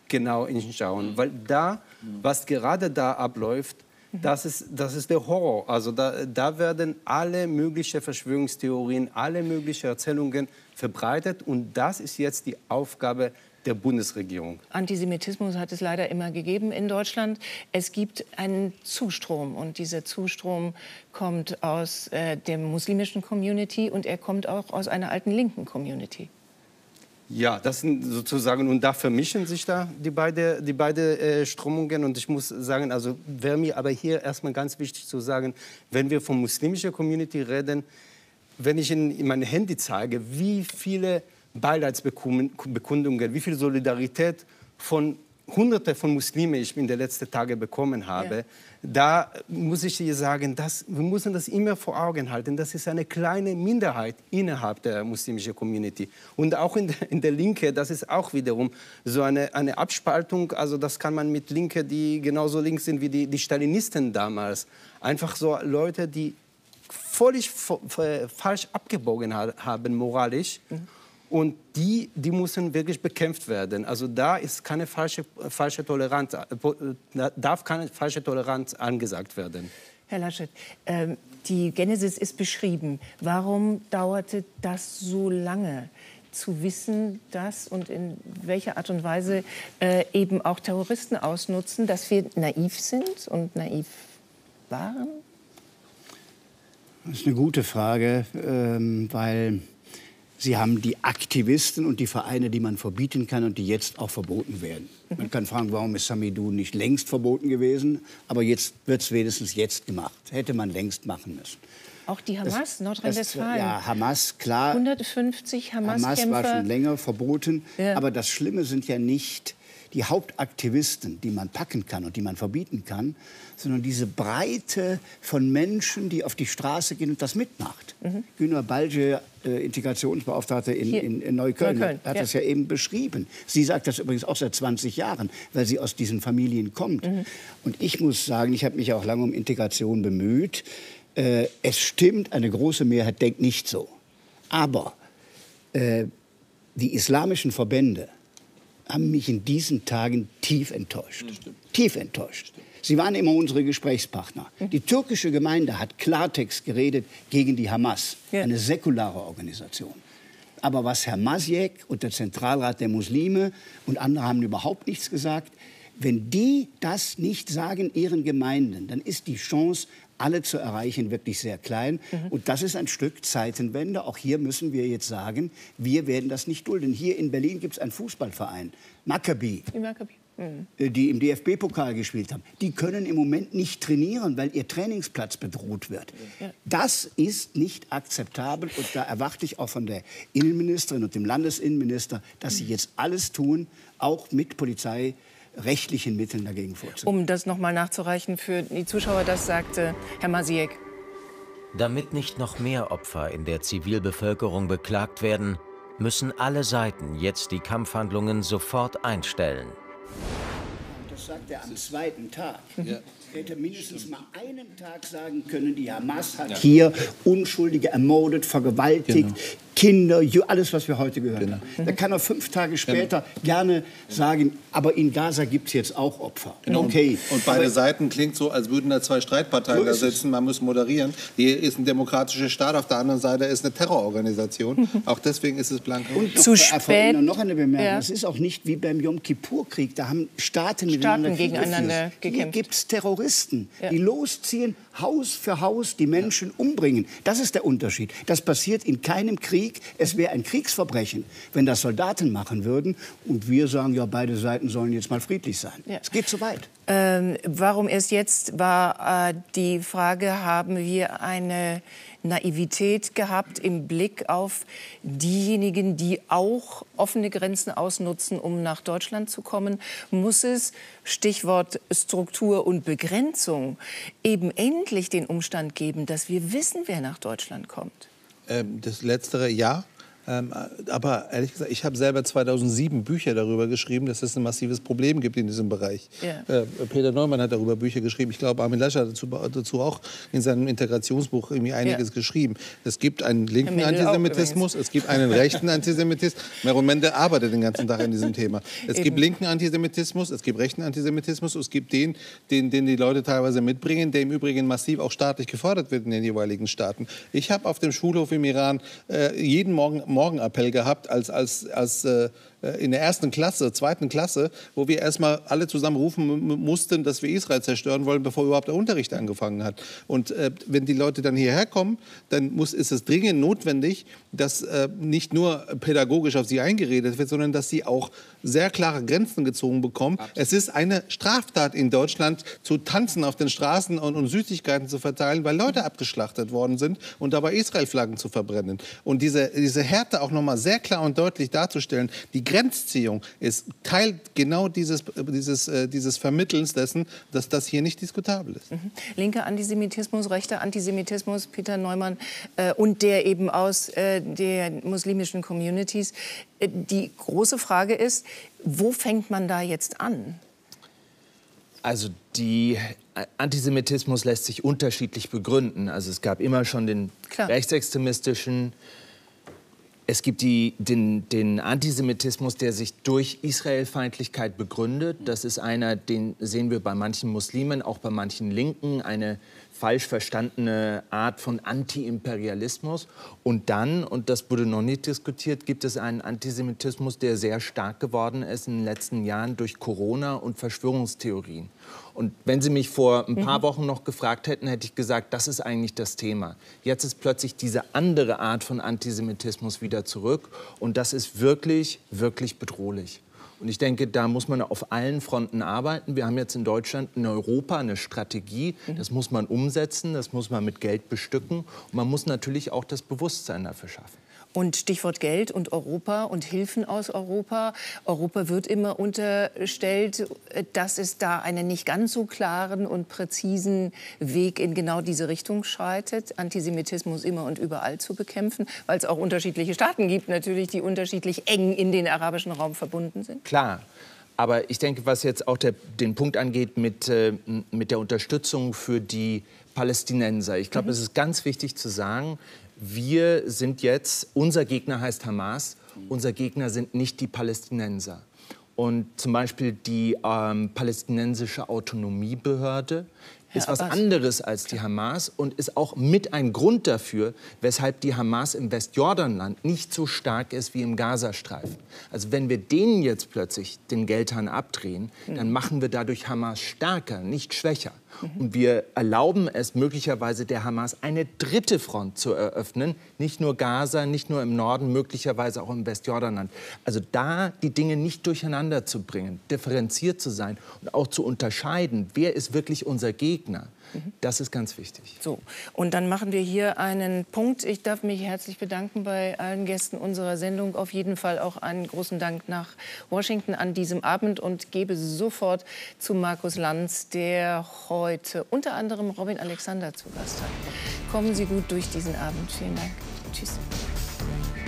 genau hinschauen. Weil da, was gerade da abläuft, das ist, das ist der Horror. Also da, da werden alle möglichen Verschwörungstheorien, alle möglichen Erzählungen verbreitet. Und das ist jetzt die Aufgabe der Bundesregierung. Antisemitismus hat es leider immer gegeben in Deutschland. Es gibt einen Zustrom. Und dieser Zustrom kommt aus äh, der muslimischen Community und er kommt auch aus einer alten linken Community. Ja, das sind sozusagen, und da vermischen sich da die beiden die beide, äh, Strömungen. Und ich muss sagen, also wäre mir aber hier erstmal ganz wichtig zu sagen, wenn wir von muslimischer Community reden, wenn ich in, in mein Handy zeige, wie viele Beileidsbekundungen, wie viel Solidarität von Hunderte von Muslimen ich in den letzten Tagen bekommen habe, ja. Da muss ich dir sagen, dass, wir müssen das immer vor Augen halten. Das ist eine kleine Minderheit innerhalb der muslimischen Community. Und auch in der, in der Linke, das ist auch wiederum so eine, eine Abspaltung. Also das kann man mit Linke, die genauso links sind wie die, die Stalinisten damals. Einfach so Leute, die völlig falsch abgebogen haben, moralisch. Mhm. Und die, die müssen wirklich bekämpft werden. Also da ist keine falsche, falsche Toleranz, darf keine falsche Toleranz angesagt werden. Herr Laschet, äh, die Genesis ist beschrieben. Warum dauerte das so lange, zu wissen, dass und in welcher Art und Weise äh, eben auch Terroristen ausnutzen, dass wir naiv sind und naiv waren? Das ist eine gute Frage, ähm, weil Sie haben die Aktivisten und die Vereine, die man verbieten kann und die jetzt auch verboten werden. Man kann fragen, warum ist Samidun nicht längst verboten gewesen? Aber jetzt wird es wenigstens jetzt gemacht. Hätte man längst machen müssen. Auch die Hamas, Nordrhein-Westfalen. Ja, Hamas, klar. hundertfünfzig Hamas-Kämpfer. Hamas war schon länger verboten. Ja. Aber das Schlimme sind ja nicht die Hauptaktivisten, die man packen kann und die man verbieten kann, sondern diese Breite von Menschen, die auf die Straße gehen und das mitmacht. Mhm. Günter Balge, äh, Integrationsbeauftragter in, in, in Neukölln, Neukölln, hat ja. das ja eben beschrieben. Sie sagt das übrigens auch seit zwanzig Jahren, weil sie aus diesen Familien kommt. Mhm. Und ich muss sagen, ich habe mich auch lange um Integration bemüht. Äh, es stimmt, eine große Mehrheit denkt nicht so. Aber äh, die islamischen Verbände haben mich in diesen Tagen tief enttäuscht. Tief enttäuscht. Sie waren immer unsere Gesprächspartner. Die türkische Gemeinde hat Klartext geredet gegen die Hamas, ja. eine säkulare Organisation. Aber was Herr Maciek und der Zentralrat der Muslime und andere haben überhaupt nichts gesagt, wenn die das nicht sagen ihren Gemeinden, dann ist die Chance, alle zu erreichen, wirklich sehr klein. Mhm. Und das ist ein Stück Zeitenwende. Auch hier müssen wir jetzt sagen, wir werden das nicht dulden. Hier in Berlin gibt es einen Fußballverein, Maccabi, mhm. die im D F B-Pokal gespielt haben. Die können im Moment nicht trainieren, weil ihr Trainingsplatz bedroht wird. Ja. Das ist nicht akzeptabel. Und da erwarte ich auch von der Innenministerin und dem Landesinnenminister, dass sie jetzt alles tun, auch mit Polizei, rechtlichen Mitteln dagegen vorzugehen. Um das noch mal nachzureichen für die Zuschauer, das sagte Herr Maciek. Damit nicht noch mehr Opfer in der Zivilbevölkerung beklagt werden, müssen alle Seiten jetzt die Kampfhandlungen sofort einstellen. Das sagt er am zweiten Tag. Ja. Hätte mindestens mal einen Tag sagen können, die Hamas hat ja. hier Unschuldige ermordet, vergewaltigt, genau. Kinder, alles, was wir heute gehört genau. haben. Da kann er fünf Tage später genau. gerne sagen, aber in Gaza gibt es jetzt auch Opfer. Genau. Okay. Und beide aber Seiten klingt so, als würden da zwei Streitparteien so da sitzen, man muss moderieren. Hier ist ein demokratischer Staat, auf der anderen Seite ist eine Terrororganisation. Mhm. Auch deswegen ist es blank. Und zu spät. Noch eine Bemerkung. Ja. Es ist auch nicht wie beim Yom Kippur-Krieg, da haben Staaten, Staaten gegeneinander gekämpft. Hier gibt es Terroristen, ja. die losziehen, Haus für Haus die Menschen ja. umbringen. Das ist der Unterschied. Das passiert in keinem Krieg. Es wäre ein Kriegsverbrechen, wenn das Soldaten machen würden. Und wir sagen, ja, beide Seiten sollen jetzt mal friedlich sein. Ja. Es geht zu weit. Ähm, warum erst jetzt, war äh, die Frage, haben wir eine Naivität gehabt im Blick auf diejenigen, die auch offene Grenzen ausnutzen, um nach Deutschland zu kommen? Muss es, Stichwort Struktur und Begrenzung, eben endlich den Umstand geben, dass wir wissen, wer nach Deutschland kommt? Ähm, das Letztere ja. Ähm, aber ehrlich gesagt, ich habe selber zweitausendsieben Bücher darüber geschrieben, dass es ein massives Problem gibt in diesem Bereich. Yeah. Äh, Peter Neumann hat darüber Bücher geschrieben. Ich glaube, Armin Laschet hat dazu, dazu auch in seinem Integrationsbuch irgendwie einiges yeah. geschrieben. Es gibt einen linken Antisemitismus, es gibt einen rechten Antisemitismus. Mero Mende arbeitet den ganzen Tag an diesem Thema. Es Eben. gibt linken Antisemitismus, es gibt rechten Antisemitismus, es gibt den, den, den die Leute teilweise mitbringen, der im Übrigen massiv auch staatlich gefördert wird in den jeweiligen Staaten. Ich habe auf dem Schulhof im Iran äh, jeden Morgen Morgenappell gehabt als, als, als äh, in der ersten Klasse, zweiten Klasse, wo wir erstmal alle zusammen rufen mussten, dass wir Israel zerstören wollen, bevor überhaupt der Unterricht angefangen hat. Und äh, wenn die Leute dann hierher kommen, dann muss, ist es dringend notwendig, dass äh, nicht nur pädagogisch auf sie eingeredet wird, sondern dass sie auch sehr klare Grenzen gezogen bekommen. Absolut. Es ist eine Straftat in Deutschland, zu tanzen auf den Straßen und, und Süßigkeiten zu verteilen, weil Leute abgeschlachtet worden sind und dabei Israel-Flaggen zu verbrennen. Und diese, diese Härte auch noch mal sehr klar und deutlich darzustellen, die Grenzziehung ist Teil genau dieses, dieses, äh, dieses Vermittelns dessen, dass das hier nicht diskutabel ist. Mhm. Linker Antisemitismus, rechter Antisemitismus, Peter Neumann, äh, und der eben aus äh, der muslimischen Communities. Äh, die große Frage ist, wo fängt man da jetzt an? Also die Antisemitismus lässt sich unterschiedlich begründen. Also es gab immer schon den Klar. rechtsextremistischen. Es gibt die, den, den Antisemitismus, der sich durch Israelfeindlichkeit begründet. Das ist einer, den sehen wir bei manchen Muslimen, auch bei manchen Linken, eine falsch verstandene Art von Anti-Imperialismus. Und dann, und das wurde noch nicht diskutiert, gibt es einen Antisemitismus, der sehr stark geworden ist in den letzten Jahren durch Corona und Verschwörungstheorien. Und wenn Sie mich vor ein paar mhm. Wochen noch gefragt hätten, hätte ich gesagt, das ist eigentlich das Thema. Jetzt ist plötzlich diese andere Art von Antisemitismus wieder zurück. Und das ist wirklich, wirklich bedrohlich. Und ich denke, da muss man auf allen Fronten arbeiten. Wir haben jetzt in Deutschland, in Europa eine Strategie. Das muss man umsetzen, das muss man mit Geld bestücken. Und man muss natürlich auch das Bewusstsein dafür schaffen. Und Stichwort Geld und Europa und Hilfen aus Europa. Europa wird immer unterstellt, dass es da einen nicht ganz so klaren und präzisen Weg in genau diese Richtung schreitet, Antisemitismus immer und überall zu bekämpfen, weil es auch unterschiedliche Staaten gibt, natürlich, die unterschiedlich eng in den arabischen Raum verbunden sind. Klar. Aber ich denke, was jetzt auch der, den Punkt angeht mit, äh, mit der Unterstützung für die Palästinenser. Ich glaube, mhm. es ist ganz wichtig zu sagen, wir sind jetzt, unser Gegner heißt Hamas, unser Gegner sind nicht die Palästinenser. Und zum Beispiel die ähm, palästinensische Autonomiebehörde ist was anderes als die Hamas und ist auch mit ein Grund dafür, weshalb die Hamas im Westjordanland nicht so stark ist wie im Gazastreifen. Also wenn wir denen jetzt plötzlich den Geldhahn abdrehen, dann machen wir dadurch Hamas stärker, nicht schwächer. Und wir erlauben es möglicherweise der Hamas, eine dritte Front zu eröffnen. Nicht nur Gaza, nicht nur im Norden, möglicherweise auch im Westjordanland. Also da die Dinge nicht durcheinander zu bringen, differenziert zu sein und auch zu unterscheiden, wer ist wirklich unser Gegner. Das ist ganz wichtig. So, und dann machen wir hier einen Punkt. Ich darf mich herzlich bedanken bei allen Gästen unserer Sendung. Auf jeden Fall auch einen großen Dank nach Washington an diesem Abend und gebe sofort zu Markus Lanz, der heute unter anderem Robin Alexander zu Gast hat. Kommen Sie gut durch diesen Abend. Vielen Dank. Tschüss.